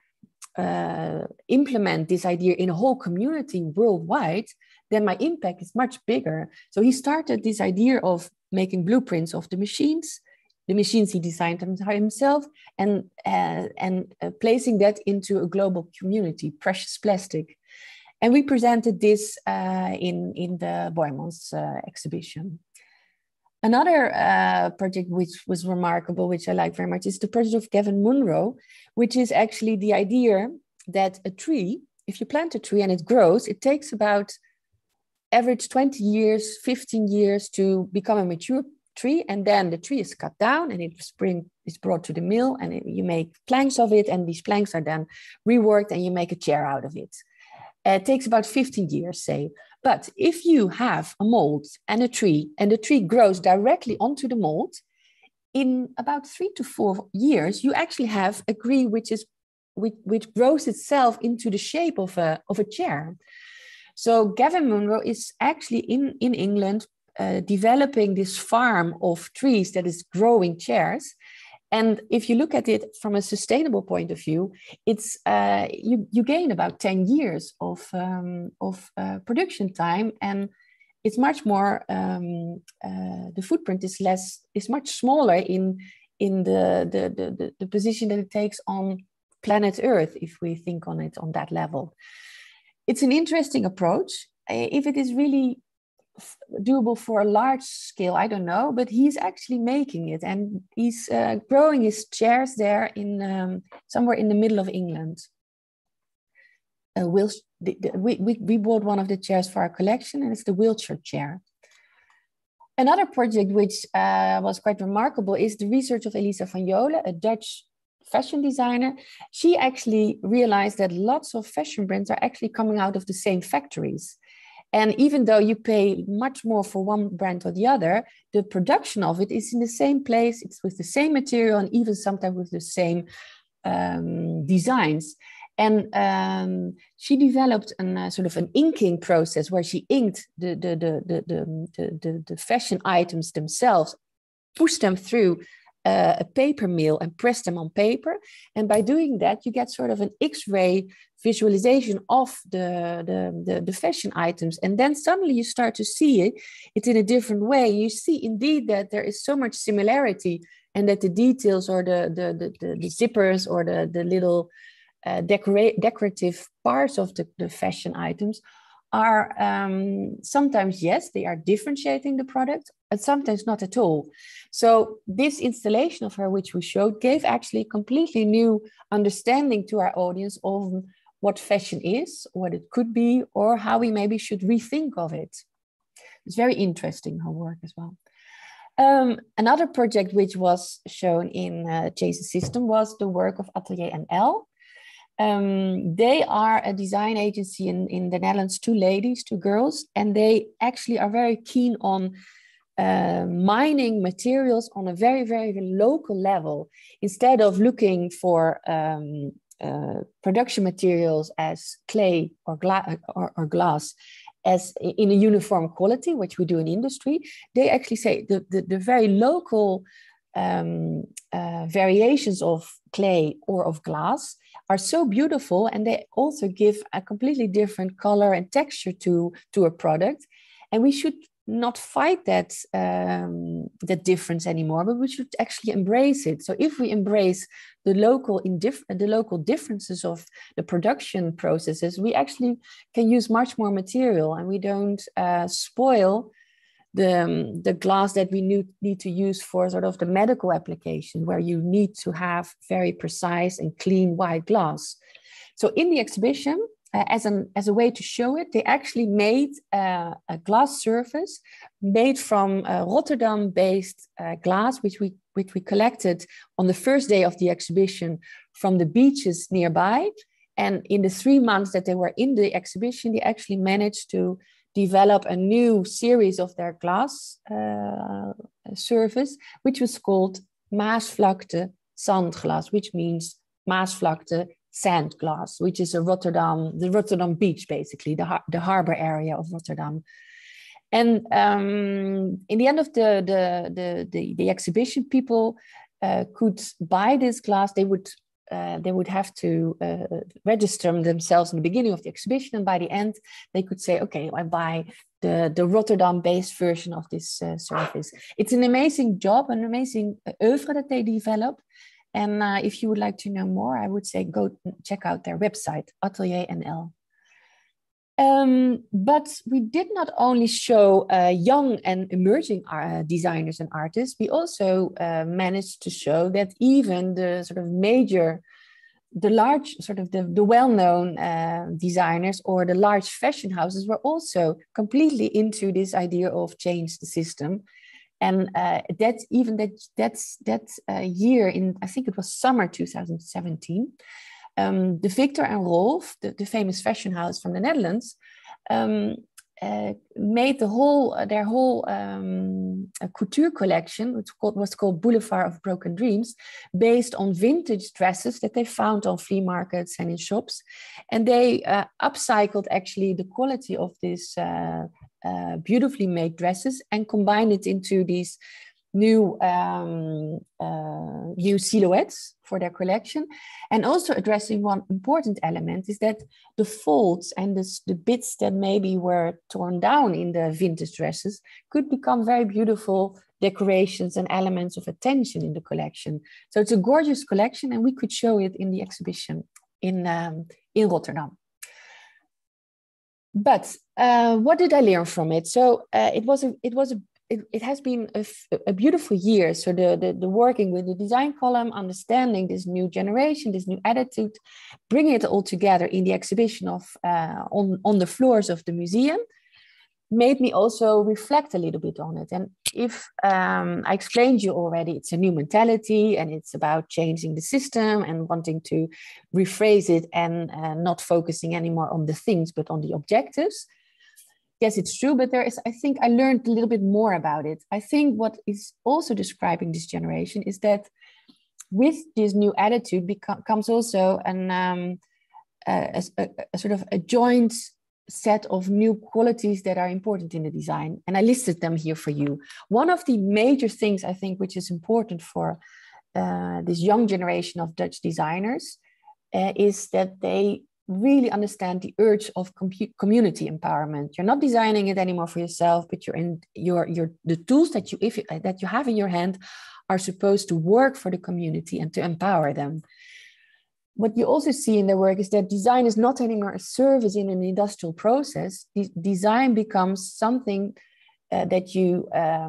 implement this idea in a whole community worldwide, then my impact is much bigger. So he started this idea of making blueprints of the machines he designed himself, and placing that into a global community, precious plastic. And we presented this in the Boijmans exhibition. Another project which was remarkable, which I like very much, is the project of Gavin Munro, which is actually the idea that a tree, if you plant a tree and it grows, it takes about average 20 years, 15 years to become a mature tree, and then the tree is cut down and it's brought to the mill, and you make planks of it, and these planks are then reworked and you make a chair out of it. It takes about 15 years, say. But if you have a mold and a tree, and the tree grows directly onto the mold, in about 3 to 4 years, you actually have a tree which grows itself into the shape of a chair. So Gavin Munro is actually in England developing this farm of trees that is growing chairs. And if you look at it from a sustainable point of view, it's you gain about 10 years of production time, and it's much more. The footprint is much smaller in the position that it takes on planet Earth, if we think on it on that level. It's an interesting approach. If it is really doable for a large scale, I don't know, but he's actually making it, and he's growing his chairs there in somewhere in the middle of England. We bought one of the chairs for our collection, and it's the Wiltshire chair. Another project which was quite remarkable is the research of Elisa van Jolen, a Dutch fashion designer. She actually realized that lots of fashion brands are actually coming out of the same factories. And even though you pay much more for one brand or the other, the production of it is in the same place, it's with the same material, and even sometimes with the same designs. And she developed a sort of an inking process where she inked the fashion items themselves, pushed them through a paper mill and press them on paper. And by doing that, you get sort of an X-ray visualization of the fashion items. And then suddenly you start to see it in a different way. You see indeed that there is so much similarity, and that the details or the zippers or the little decorative parts of the fashion items are sometimes, yes, they are differentiating the product, and sometimes not at all. So this installation of her, which we showed, gave actually a completely new understanding to our audience of what fashion is, what it could be, or how we maybe should rethink of it. It's very interesting, her work as well. Another project which was shown in Jason System was the work of Atelier NL. They are a design agency in the Netherlands, two girls, and they actually are very keen on mining materials on a very, very local level. Instead of looking for production materials as clay or glass as in a uniform quality, which we do in industry, they actually say the very local variations of clay or of glass are so beautiful, and they also give a completely different color and texture to a product. And we should not fight that difference anymore, but we should actually embrace it. So if we embrace the local differences of the production processes, we actually can use much more material, and we don't spoil the glass that we need to use for sort of the medical application, where you need to have very precise and clean white glass. So in the exhibition, as a way to show it, they actually made a glass surface made from Rotterdam-based glass, which we collected on the first day of the exhibition from the beaches nearby. And in the 3 months that they were in the exhibition, they actually managed to develop a new series of their glass surface, which was called Maasvlakte Zandglas, which means Maasvlakte sand glass, which is the Rotterdam beach, basically the harbor area of Rotterdam. And in the end of the exhibition, people could buy this glass. They would have to register themselves in the beginning of the exhibition, and by the end, they could say, "Okay, I buy the Rotterdam-based version of this surface." It's an amazing job, an amazing oeuvre that they develop. And if you would like to know more, I would say go check out their website, Atelier NL. But we did not only show young and emerging designers and artists, we also managed to show that even the sort of the well-known designers or the large fashion houses were also completely into this idea of change the system. And that year in, I think it was summer 2017, the Victor and Rolf, the famous fashion house from the Netherlands, made their whole couture collection, which was called Boulevard of Broken Dreams, based on vintage dresses that they found on flea markets and in shops. And they upcycled actually the quality of these beautifully made dresses and combined it into these new silhouettes for their collection. And also addressing one important element is that the folds and the bits that maybe were torn down in the vintage dresses could become very beautiful decorations and elements of attention in the collection. So it's a gorgeous collection, and we could show it in the exhibition in Rotterdam. But what did I learn from it? So it has been a beautiful year. So the working with the design column, understanding this new generation, this new attitude, bringing it all together in the exhibition of on the floors of the museum, made me also reflect a little bit on it. And if I explained you already, it's a new mentality and it's about changing the system and wanting to rephrase it and not focusing anymore on the things, but on the objectives. Yes, it's true, but I think I learned a little bit more about it. I think what is also describing this generation is that with this new attitude comes also a sort of a joint set of new qualities that are important in the design. And I listed them here for you. One of the major things I think which is important for this young generation of Dutch designers is that they really understand the urge of community empowerment. You're not designing it anymore for yourself, but the tools that you have in your hand are supposed to work for the community and to empower them. What you also see in their work is that design is not anymore a service in an industrial process. Design becomes something that you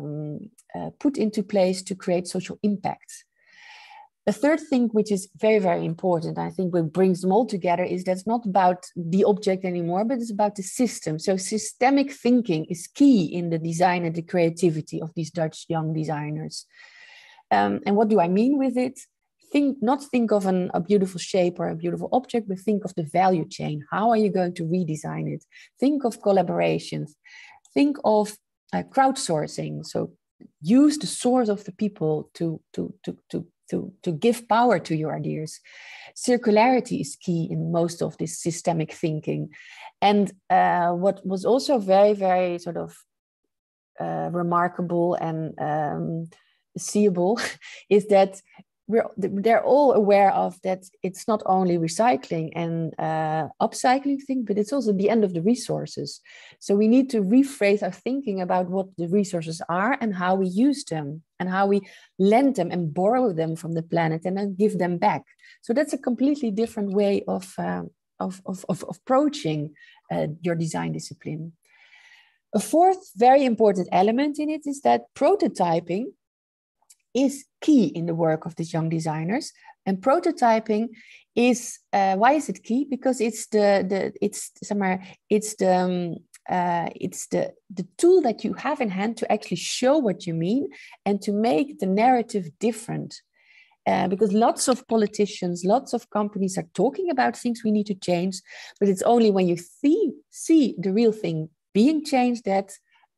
put into place to create social impact. The third thing, which is very, very important, I think what brings them all together, is that it's not about the object anymore, but it's about the system. So systemic thinking is key in the design and the creativity of these Dutch young designers. And what do I mean with it? Not think of a beautiful shape or a beautiful object, but think of the value chain. How are you going to redesign it? Think of collaborations. Think of crowdsourcing. So use the source of the people to give power to your ideas. Circularity is key in most of this systemic thinking. And what was also very, very sort of remarkable and seeable is that they're all aware of that it's not only recycling and upcycling thing, but it's also the end of the resources. So we need to rephrase our thinking about what the resources are and how we use them and how we lend them and borrow them from the planet and then give them back. So that's a completely different way of approaching your design discipline. A fourth very important element in it is that prototyping is key in the work of these young designers. And prototyping is why is it key? Because it's the tool that you have in hand to actually show what you mean and to make the narrative different. Because lots of politicians, lots of companies are talking about things we need to change, but it's only when you see the real thing being changed that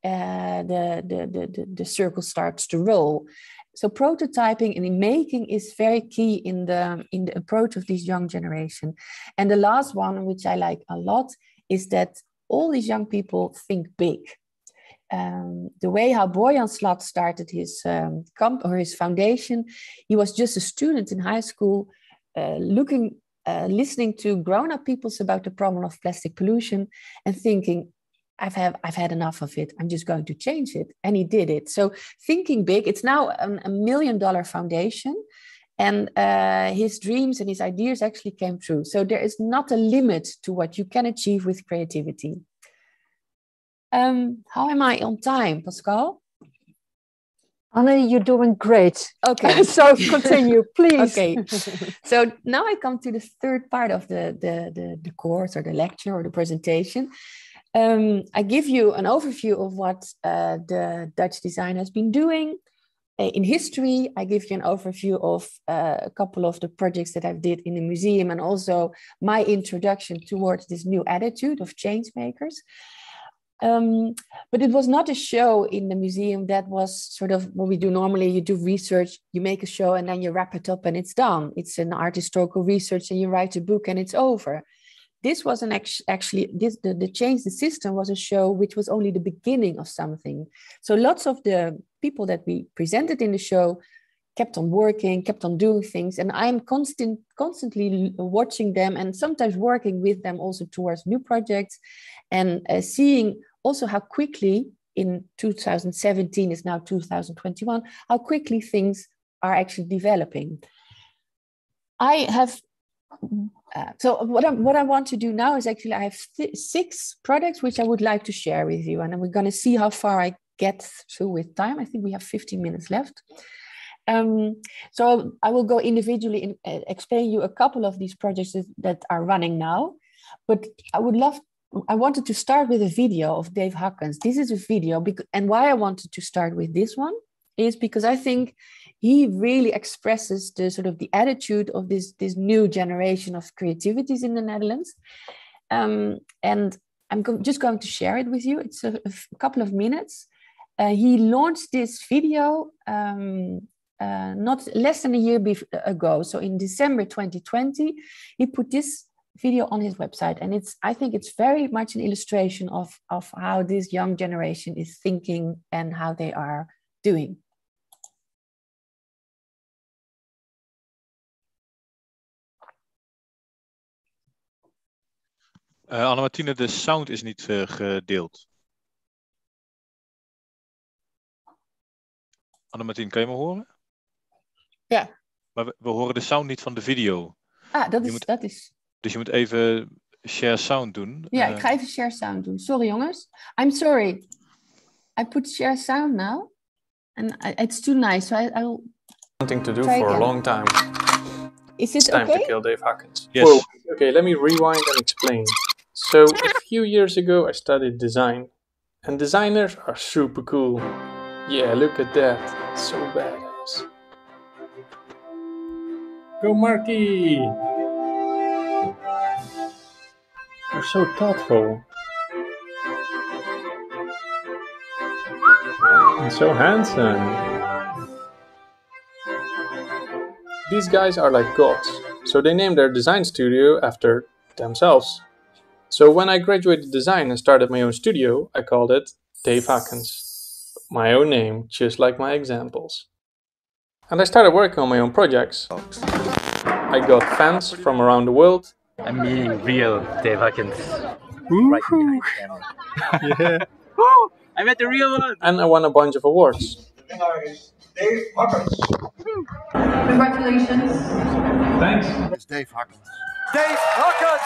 the circle starts to roll. So prototyping and making is very key in the approach of this young generation. And the last one, which I like a lot, is that all these young people think big. The way how Boyan Slat started his his foundation, he was just a student in high school, listening to grown-up people about the problem of plastic pollution and thinking, I've had enough of it. I'm just going to change it. And he did it. So thinking big, it's now a $1 million foundation. And his dreams and his ideas actually came true. So there is not a limit to what you can achieve with creativity. How am I on time, Pascal? Anne, you're doing great. Okay. So continue, please. Okay. So now I come to the third part of the course or the lecture or the presentation. I give you an overview of what the Dutch design has been doing in history. I give you an overview of a couple of the projects that I did in the museum and also my introduction towards this new attitude of change makers. But it was not a show in the museum that was sort of what we do normally. You do research, you make a show, and then you wrap it up and it's done. It's an art historical research and you write a book and it's over. This was the Change the System was a show which was only the beginning of something. So lots of the people that we presented in the show kept on working, kept on doing things. And I'm constantly watching them and sometimes working with them also towards new projects and seeing also how quickly in 2017 is now 2021, how quickly things are actually developing. I have, so what I want to do now is actually I have 6 products which I would like to share with you. And then we're going to see how far I get through with time. I think we have 15 minutes left. So I will go individually and explain you a couple of these projects that are running now. But I wanted to start with a video of Dave Huckens. This is a video, and why I wanted to start with this one is because I think he really expresses the sort of the attitude of this new generation of creativities in the Netherlands. And I'm just going to share it with you. It's a couple of minutes. He launched this video not less than a year ago. So in December 2020, he put this video on his website. And I think it's very much an illustration of how this young generation is thinking and how they are doing. Anne-Martine, de sound is niet gedeeld. Anne-Martine, kan je me horen? Ja. Maar we horen de sound niet van de video. Ah, dat is... Dus je moet even share sound doen. Ja, ik ga even share sound doen. Sorry jongens. I'm sorry. I put share sound now. And it's too nice. So I'll Something to do for again. A long time. Is it time okay? To kill Dave Huckens. Yes. Whoa. Okay, let me rewind and explain. So a few years ago I studied design. And designers are super cool. Yeah, look at that. So badass. Go Marky! You're so thoughtful. And so handsome. These guys are like gods, so they named their design studio after themselves. So when I graduated design and started my own studio, I called it Dave Huckens. My own name, just like my examples. And I started working on my own projects. I got fans from around the world. I'm meeting real Dave Huckens. Right behind the camera. Yeah. Woo! I met the real one! And I won a bunch of awards. Dave Huckens. Congratulations. Thanks. It's Dave Huckens. Dave Huckens!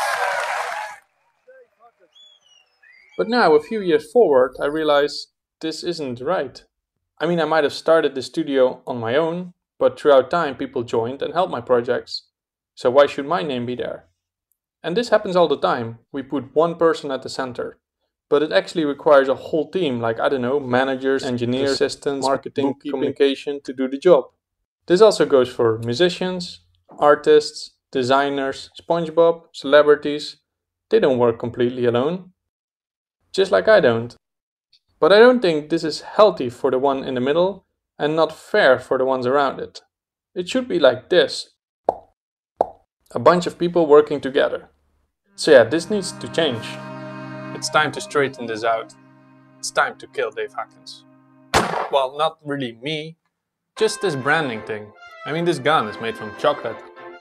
But now, a few years forward, I realize this isn't right. I mean, I might have started the studio on my own, but throughout time people joined and helped my projects. So why should my name be there? And this happens all the time. We put one person at the center, but it actually requires a whole team, like, I don't know, managers, engineers, assistants, marketing, communication to do the job. This also goes for musicians, artists, designers, SpongeBob, celebrities. They don't work completely alone. Just like I don't. But I don't think this is healthy for the one in the middle and not fair for the ones around it. It should be like this. A bunch of people working together. So yeah, this needs to change. It's time to straighten this out. It's time to kill Dave Hakkens. Well, not really me, just this branding thing. I mean, this gun is made from chocolate.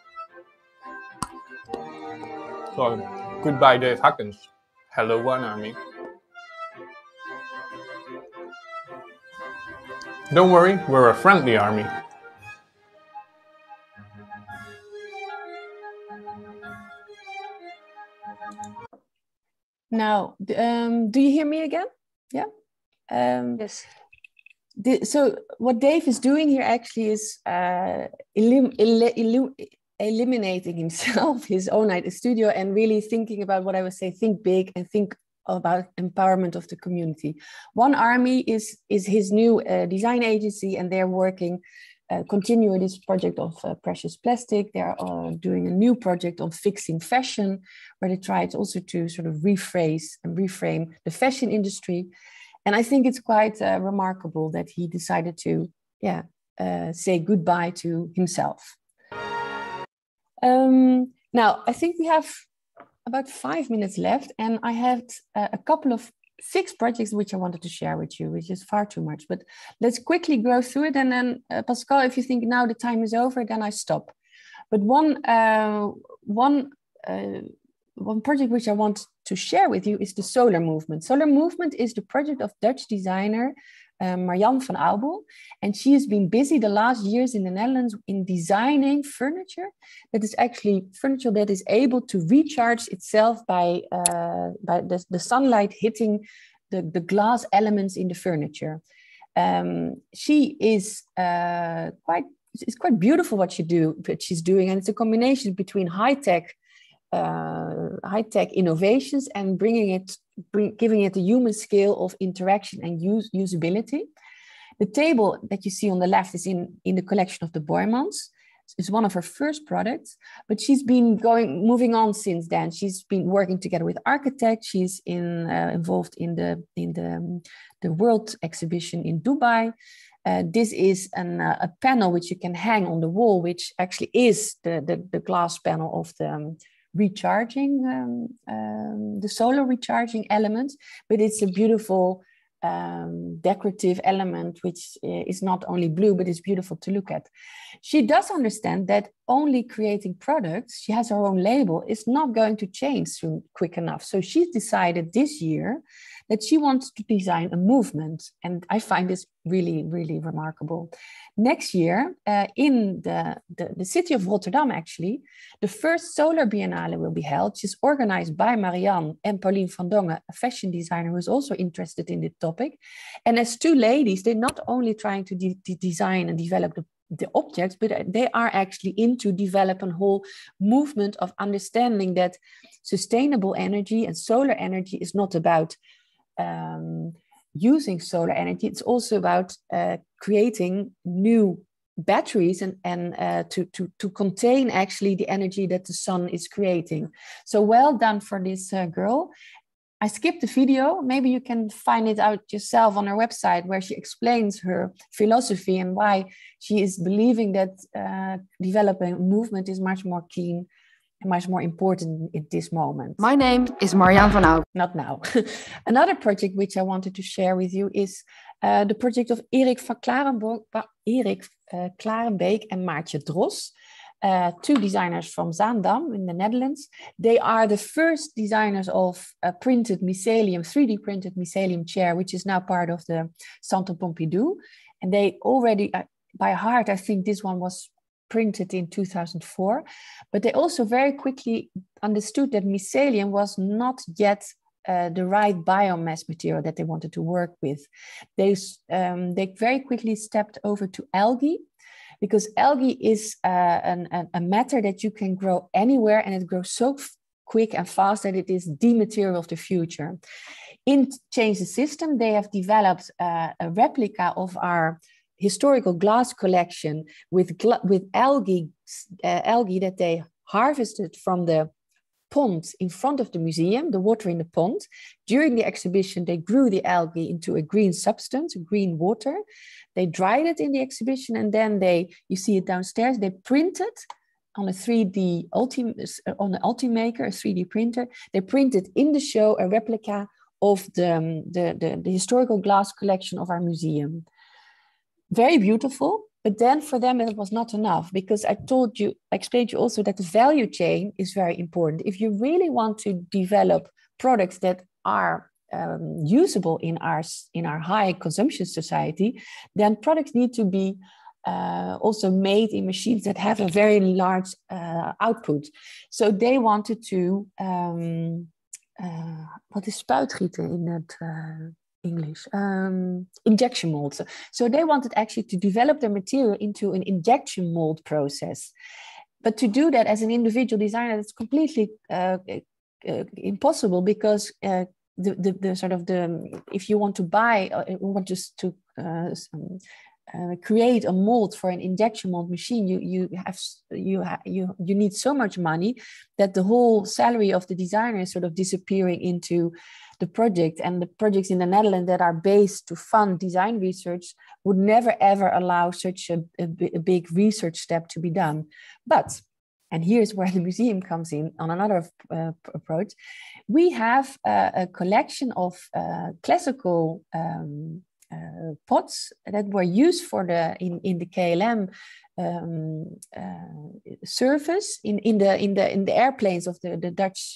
So, goodbye Dave Hakkens. Hello One Army. Don't worry, we're a friendly army. Now, do you hear me again? Yeah? Yes. So what Dave is doing here actually is eliminating himself, his own studio, and really thinking about what I would say, think big and think about empowerment of the community. One Army is his new design agency, and they're working, continue this project of precious plastic. They're doing a new project on fixing fashion, where they tried also to sort of rephrase and reframe the fashion industry. And I think it's quite remarkable that he decided to, say goodbye to himself. Now, I think we have about 5 minutes left, and I had a couple of 6 projects which I wanted to share with you, which is far too much. But let's quickly go through it, and then Pascal, if you think now the time is over, then I stop. But one project which I want to share with you is the Solar Movement. Solar Movement is the project of Dutch designer Marjan van Aubel, and she has been busy the last years in the Netherlands in designing furniture that is actually furniture that is able to recharge itself by the sunlight hitting the glass elements in the furniture. She is it's quite beautiful what she's doing, and it's a combination between high-tech innovations and giving it a human scale of interaction and usability. The table that you see on the left is in the collection of the Boijmans. It's one of her first products, but she's been moving on since then. She's been working together with architects. She's involved in the World Exhibition in Dubai. This is a panel which you can hang on the wall, which actually is the glass panel of the recharging, the solar recharging element, but it's a beautiful decorative element which is not only blue, but it's beautiful to look at. She does understand that only creating products, she has her own label, is not going to change soon quick enough. So she's decided this year that she wants to design a movement. And I find this really, really remarkable. Next year, in the city of Rotterdam, actually, the first Solar Biennale will be held. She's organized by Marianne and Pauline van Dongen, a fashion designer who is also interested in the topic. And as 2 ladies, they're not only trying to design and develop the objects, but they are actually into develop a whole movement of understanding that sustainable energy and solar energy is not about using solar energy. It's also about creating new batteries and to contain actually the energy that the sun is creating. So well done for this girl. I skipped the video. Maybe you can find it out yourself on her website, where she explains her philosophy and why she is believing that developing a movement is much more keen and much more important in this moment. My name is Marjan van Aubel. Not now. Another project which I wanted to share with you is the project of Erik Klarenbeek and Maartje Dros. 2 designers from Zaandam in the Netherlands. They are the first designers of a printed mycelium, 3D printed mycelium chair, which is now part of the Centre Pompidou. And they already, by heart, I think this one was printed in 2004, but they also very quickly understood that mycelium was not yet the right biomass material that they wanted to work with. They very quickly stepped over to algae, because algae is a matter that you can grow anywhere, and it grows so quick and fast that it is the material of the future. In Change the System, they have developed a replica of our historical glass collection with algae that they harvested from the pond in front of the museum, the water in the pond. During the exhibition, they grew the algae into a green substance, green water. They dried it in the exhibition, and then you see it downstairs, they printed on a 3D on the Ultimaker, a 3D printer. They printed in the show a replica of the historical glass collection of our museum. Very beautiful, but then for them it was not enough, because I explained to you also that the value chain is very important. If you really want to develop products that are usable in our high consumption society, then products need to be also made in machines that have a very large output. So they wanted to, wat is spuitgieten in het English? Injection molds. So they wanted actually to develop their material into an injection mold process. But to do that as an individual designer, it's completely impossible, because if you want to buy, to create a mold for an injection mold machine, you need so much money that the whole salary of the designer is sort of disappearing into the project. And the projects in the Netherlands that are based to fund design research would never ever allow such a big research step to be done. But, and here's where the museum comes in on another approach, we have a collection of classical pots that were used for in the KLM service in the airplanes of the Dutch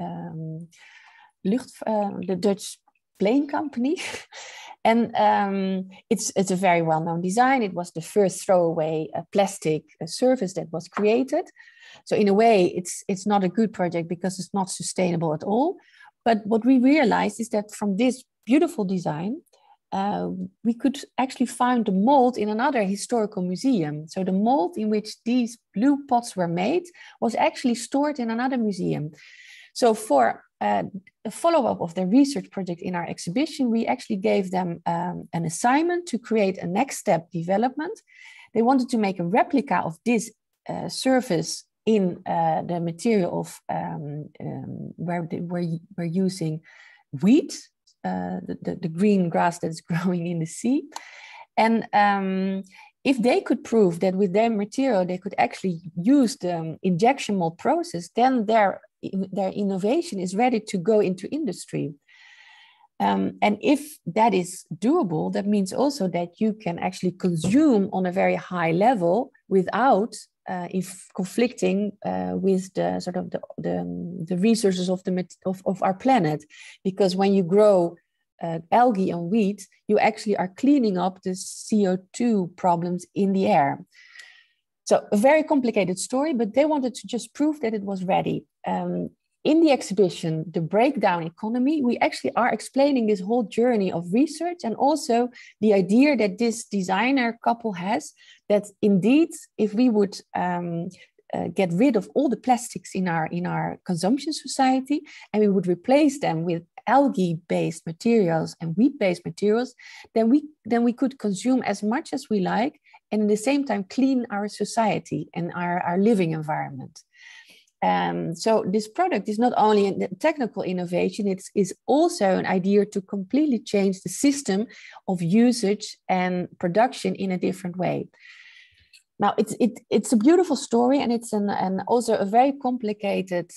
the Dutch plane company. And it's a very well-known design. It was the first throwaway plastic surface that was created. So in a way, it's not a good project because it's not sustainable at all. But what we realized is that from this beautiful design, we could actually find the mold in another historical museum. So the mold in which these blue pots were made was actually stored in another museum. So for a follow-up of the research project in our exhibition, we actually gave them an assignment to create a next step development. They wanted to make a replica of this surface in the material of where they were using wheat, the green grass that's growing in the sea. And if they could prove that with their material they could actually use the injection mold process, then their innovation is ready to go into industry. And if that is doable, that means also that you can actually consume on a very high level without conflicting with the sort of the resources of our planet. Because when you grow algae and wheat, you actually are cleaning up the CO2 problems in the air. So a very complicated story, but they wanted to just prove that it was ready. In the exhibition, The Breakdown Economy, we actually are explaining this whole journey of research, and also the idea that this designer couple has, that indeed, if we would get rid of all the plastics in our consumption society, and we would replace them with algae-based materials and wheat-based materials, then we could consume as much as we like, and at the same time clean our society and our living environment. So this product is not only a technical innovation, it's also an idea to completely change the system of usage and production in a different way. Now, it's a beautiful story, and it's also a very complicated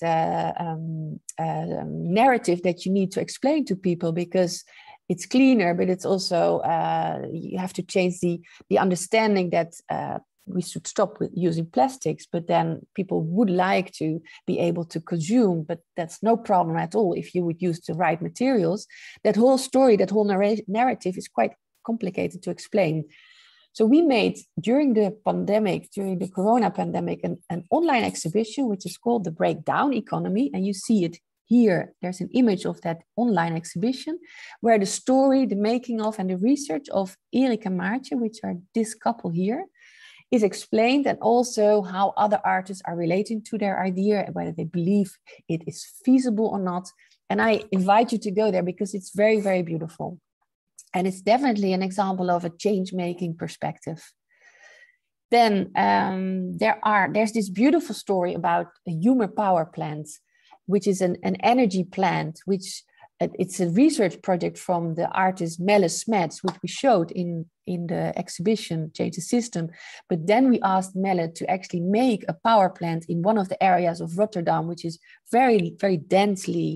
narrative that you need to explain to people, because it's cleaner, but it's also, you have to change the understanding that we should stop with using plastics, but then people would like to be able to consume, but that's no problem at all if you would use the right materials. That whole story, that whole narrative is quite complicated to explain. So we made, during the pandemic, during the Corona pandemic, an online exhibition, which is called The Breakdown Economy. And you see it here. There's an image of that online exhibition where the story, the making of, and the research of Erik and Maartje, which are this couple here, is explained, and also how other artists are relating to their idea, whether they believe it is feasible or not. And I invite you to go there because it's very, very beautiful. And it's definitely an example of a change-making perspective. Then there's this beautiful story about a humor power plant, which is an energy plant, which it's a research project from the artist Melle Smets, which we showed in the exhibition, Change the System. But then we asked Melle to actually make a power plant in one of the areas of Rotterdam, which is very, very densely,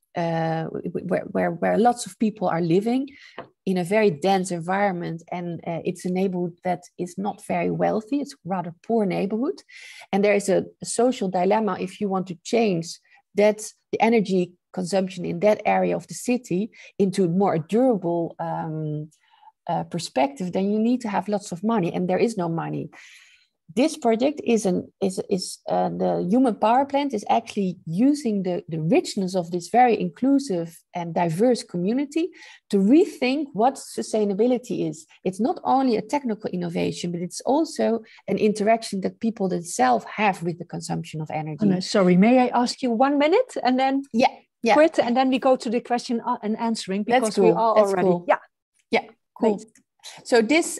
where lots of people are living in a very dense environment, and it's a neighborhood that is not very wealthy. It's a rather poor neighborhood, and there is a social dilemma. If you want to change that, the energy consumption in that area of the city into a more durable perspective, then you need to have lots of money, and there is no money. This project the human power plant is actually using the richness of this very inclusive and diverse community to rethink what sustainability is. It's not only a technical innovation, but it's also an interaction that people themselves have with the consumption of energy. Oh, no, sorry, may I ask you 1 minute and then quit, and then we go to the question and answering, because we are already cool. Cool. Great. So this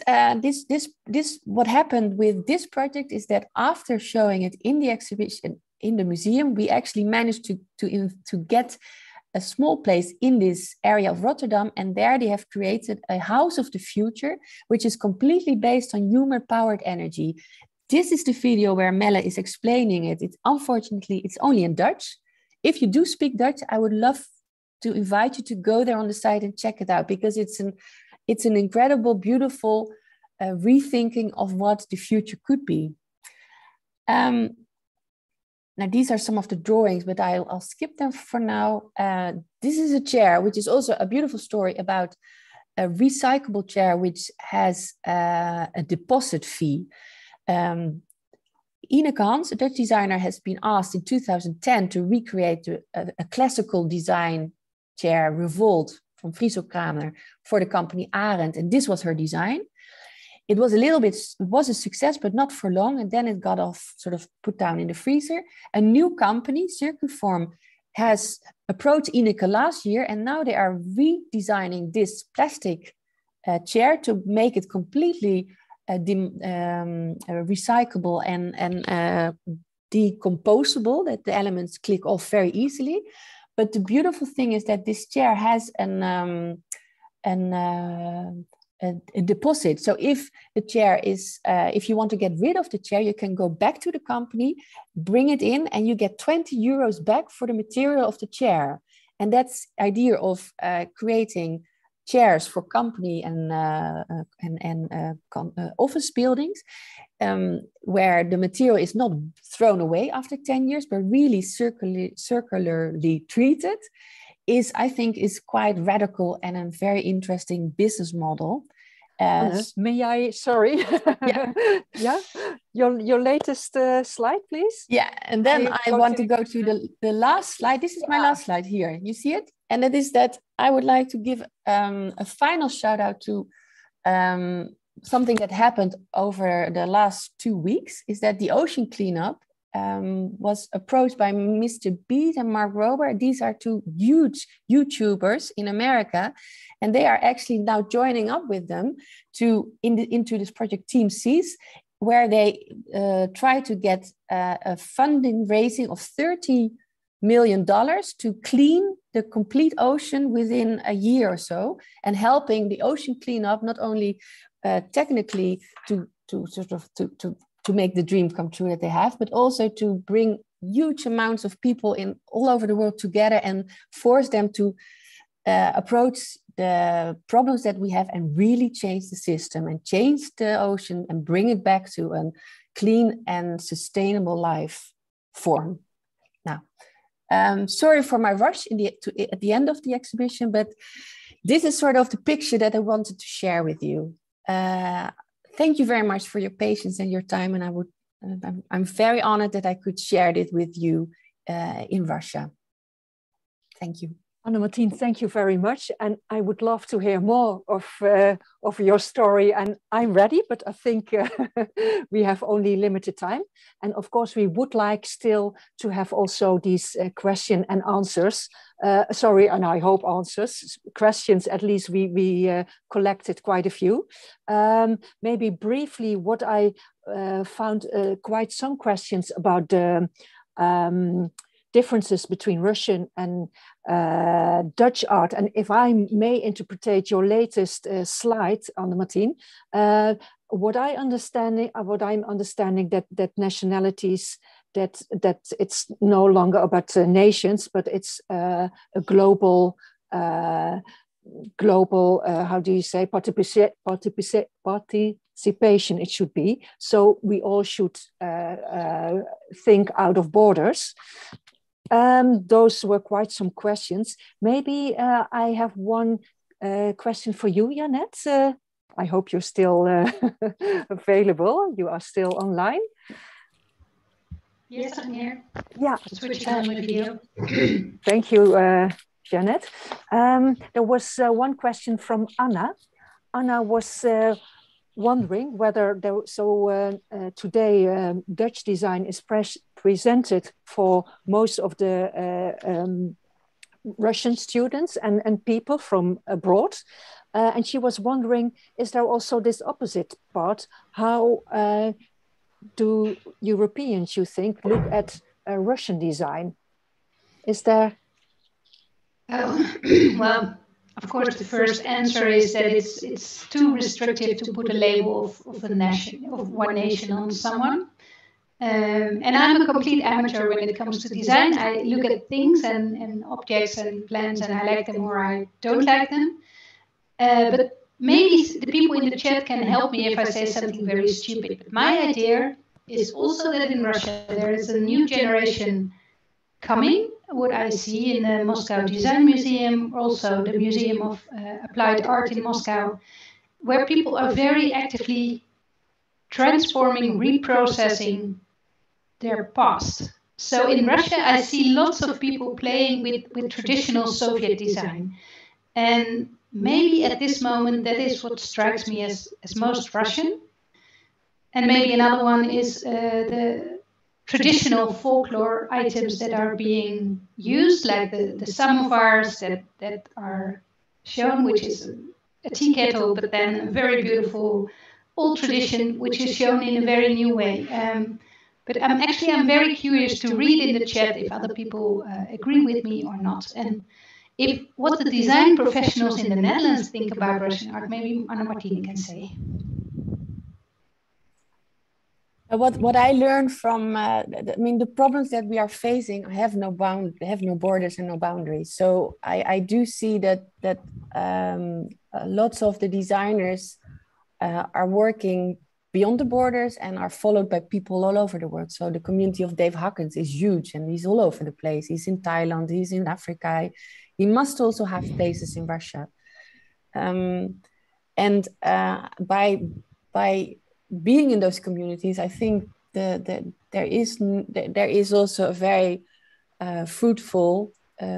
what happened with this project is that after showing it in the exhibition in the museum, we actually managed to get a small place in this area of Rotterdam, and there they have created a house of the future, which is completely based on humor-powered energy. This is the video where Melle is explaining it. Unfortunately, it's only in Dutch. If you do speak Dutch, I would love to invite you to go there on the site and check it out, because it's an incredible, beautiful rethinking of what the future could be. Now, these are some of the drawings, but I'll skip them for now. This is a chair, which is also a beautiful story about a recyclable chair, which has a deposit fee. Ineke Hans, a Dutch designer, has been asked in 2010 to recreate a classical design chair, Revolt, from Friso Kramer, for the company Arendt, and this was her design. It was a success, but not for long, and then it got sort of put down in the freezer. A new company, Circuform, has approached Ineke last year, and now they are redesigning this plastic chair to make it completely recyclable and decomposable, that the elements click off very easily. But the beautiful thing is that this chair has a deposit. So if the chair is, if you want to get rid of the chair, you can go back to the company, bring it in, and you get 20 euros back for the material of the chair. And that's the idea of creating chairs for company and office buildings, where the material is not thrown away after 10 years, but really circularly treated, I think is quite radical and a very interesting business model. May I, sorry. Yeah. Your latest slide, please. Yeah, and then I want to go to the last slide. This is my last slide here. You see it? And it is that I would like to give a final shout out to something that happened over the last 2 weeks, is that the ocean cleanup was approached by Mr. Beat and Mark Rober. These are two huge YouTubers in America, and they are actually now joining up with them into this project Team Seas, where they try to get a funding raising of $30 million to clean the complete ocean within a year or so, and helping the ocean cleanup not only technically to make the dream come true that they have, but also to bring huge amounts of people all over the world together and force them to approach the problems that we have and really change the system and change the ocean and bring it back to a clean and sustainable life form. Now, sorry for my rush at the end of the exhibition, but this is sort of the picture that I wanted to share with you. Thank you very much for your patience and your time, and I'm very honored that I could share it with you in Russia. Thank you. Anne-Martine, thank you very much. And I would love to hear more of your story. And I'm ready, but I think we have only limited time. And of course, we would like still to have also these question and answers. And I hope answers. Questions, at least we collected quite a few. Maybe briefly, what I found quite some questions about the differences between Russian and Dutch art. And if I may interpret your latest slide, Anne-Martine, what I'm understanding that nationalities, that it's no longer about nations, but it's a global, how do you say, participation it should be. So we all should think out of borders. Those were quite some questions. Maybe I have one question for you, Jeannette. I hope you're still available. You are still online. Yes, I'm here. Yeah. Switch on my video. Thank you, Jeannette. There was one question from Anna. Anna was wondering whether today Dutch design is presented for most of the Russian students and people from abroad. And she was wondering, is there also this opposite part? How do Europeans, you think, look at Russian design? Is there? Well, of course, the first answer is that it's too restrictive to put a label of one nation on someone. And I'm a complete amateur when it comes to design. I look at things and objects and plans, and I like them or I don't like them. But maybe the people in the chat can help me if I say something very stupid. But my idea is also that in Russia there is a new generation coming. What I see in the Moscow Design Museum, also the Museum of Applied Art in Moscow, where people are very actively transforming, reprocessing their past. So in Russia, I see lots of people playing with traditional Soviet design. And maybe at this moment, that is what strikes me as most Russian. And maybe another one is the traditional folklore items that are being used, like the samovars that are shown, which is a tea kettle, but then a very beautiful old tradition, which is shown in a very new way. But I'm very curious to read in the chat if other people agree with me or not. And if what the design professionals in the Netherlands think about Russian art, maybe Anne-Martine can say. What I learned from, the problems that we are facing have no borders and no boundaries. So I do see that lots of the designers are working beyond the borders and are followed by people all over the world. So the community of Dave Hakkens is huge and he's all over the place. He's in Thailand, he's in Africa. He must also have places in Russia. By being in those communities, I think there is also a very fruitful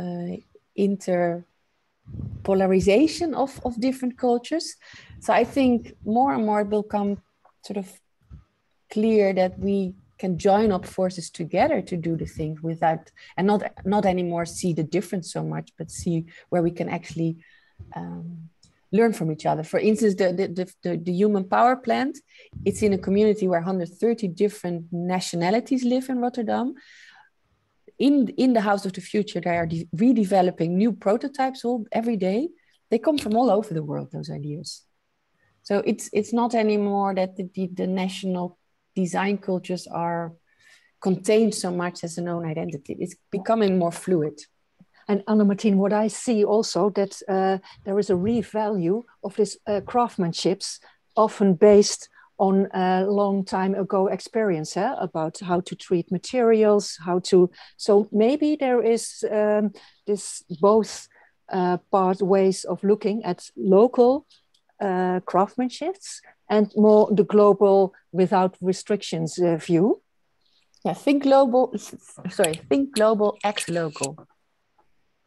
interpolarization of different cultures. So I think more and more it will come sort of clear that we can join up forces together to do the things without, and not anymore see the difference so much, but see where we can actually learn from each other. For instance, the Human Power Plant, it's in a community where 130 different nationalities live in Rotterdam. In the House of the Future, they are redeveloping new prototypes every day. They come from all over the world, those ideas. So it's not anymore that the national design cultures are contained so much as an own identity. It's becoming more fluid. And Anne-Martine, what I see also that there is a revalue of this craftsmanships, often based on a long time ago experience about how to treat materials, so maybe there is this both ways of looking at local craftsmanships and more the global without restrictions view. Yeah, think global, act local.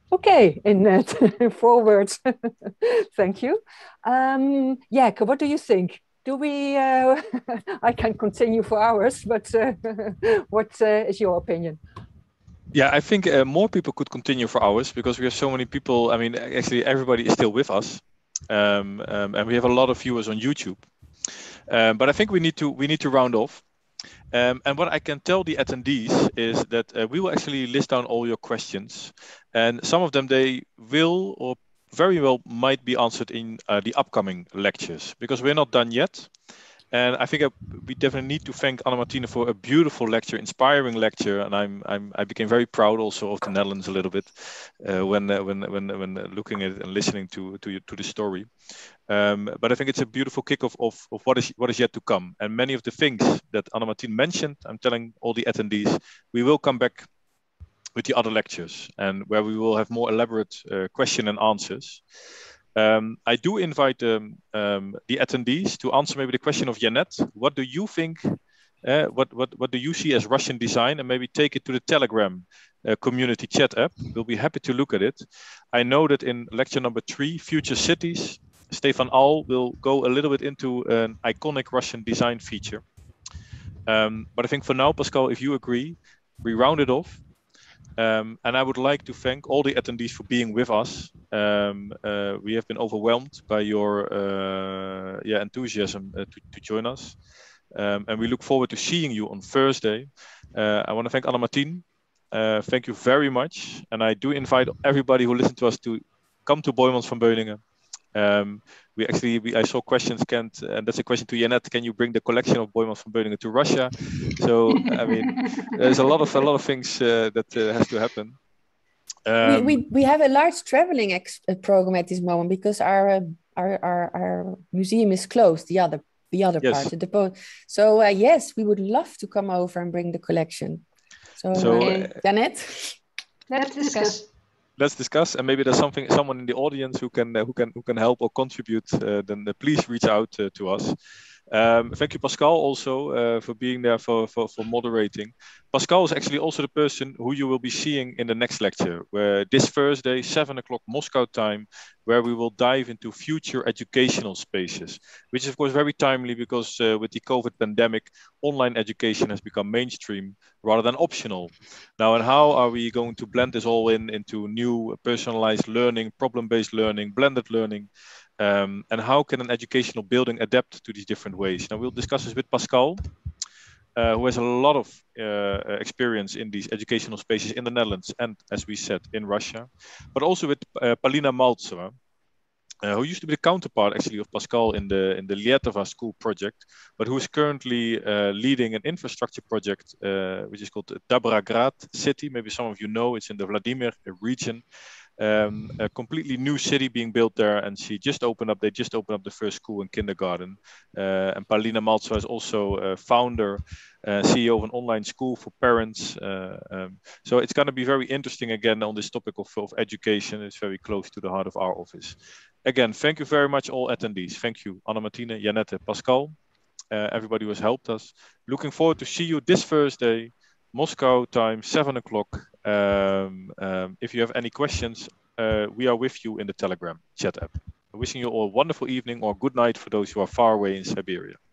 Okay, in 4 words. Thank you. Jack, what do you think? Do we, I can continue for hours, but what is your opinion? Yeah, I think more people could continue for hours because we have so many people. I mean, actually, everybody is still with us, and we have a lot of viewers on YouTube. But I think we need to round off. And what I can tell the attendees is that we will actually list down all your questions, and some of them they will or very well might be answered in the upcoming lectures because we're not done yet. And I think we definitely need to thank Anna Martina for a beautiful lecture, inspiring lecture, and I became very proud also of the Netherlands a little bit when looking at it and listening to the story. But I think it's a beautiful kickoff of what is yet to come. And many of the things that Anna Martina mentioned, I'm telling all the attendees, we will come back with the other lectures and where we will have more elaborate question and answers. I do invite the attendees to answer maybe the question of Jeanette. What do you think? What do you see as Russian design? And maybe take it to the Telegram community chat app. We'll be happy to look at it. I know that in lecture number 3, Future Cities, Stefan Ahl will go a little bit into an iconic Russian design feature. But I think for now, Pascal, if you agree, we round it off. And I would like to thank all the attendees for being with us. We have been overwhelmed by your enthusiasm to join us. And we look forward to seeing you on Thursday. I want to thank Anna Martina. Thank you very much. And I do invite everybody who listened to us to come to Boijmans van Beuningen. I saw questions, Kent, and that's a question to Jeanette. Can you bring the collection of Boijmans van Beuningen to Russia? So, I mean, there's a lot of things that has to happen. We have a large traveling program at this moment because our museum is closed. The other yes. Part of the boat. So yes, we would love to come over and bring the collection. So Jeanette, let's discuss. Let's discuss, and maybe there's someone in the audience who can help or contribute. Then please reach out to us. Thank you, Pascal, also for being there for moderating. Pascal is actually also the person who you will be seeing in the next lecture, where this Thursday, 7 o'clock Moscow time, where we will dive into future educational spaces, which is of course very timely because with the COVID pandemic, online education has become mainstream rather than optional. Now, and how are we going to blend this all into new personalized learning, problem-based learning, blended learning? And how can an educational building adapt to these different ways? Now, we'll discuss this with Pascal, who has a lot of experience in these educational spaces in the Netherlands and, as we said, in Russia, but also with Palina Maltseva, who used to be the counterpart actually of Pascal in the Lietova school project, but who is currently leading an infrastructure project which is called Dobrograd City. Maybe some of you know, it's in the Vladimir region. A completely new city being built there, and they just opened up the first school and kindergarten. And Palina Maltseva is also founder, CEO of an online school for parents. So it's going to be very interesting again on this topic of education. It's very close to the heart of our office. Again, thank you very much, all attendees. Thank you, Anna Martina, Jeanette, Pascal, everybody who has helped us. Looking forward to see you this Thursday, Moscow time, 7 o'clock. If you have any questions, we are with you in the Telegram chat app. Wishing you all a wonderful evening or good night for those who are far away in Siberia.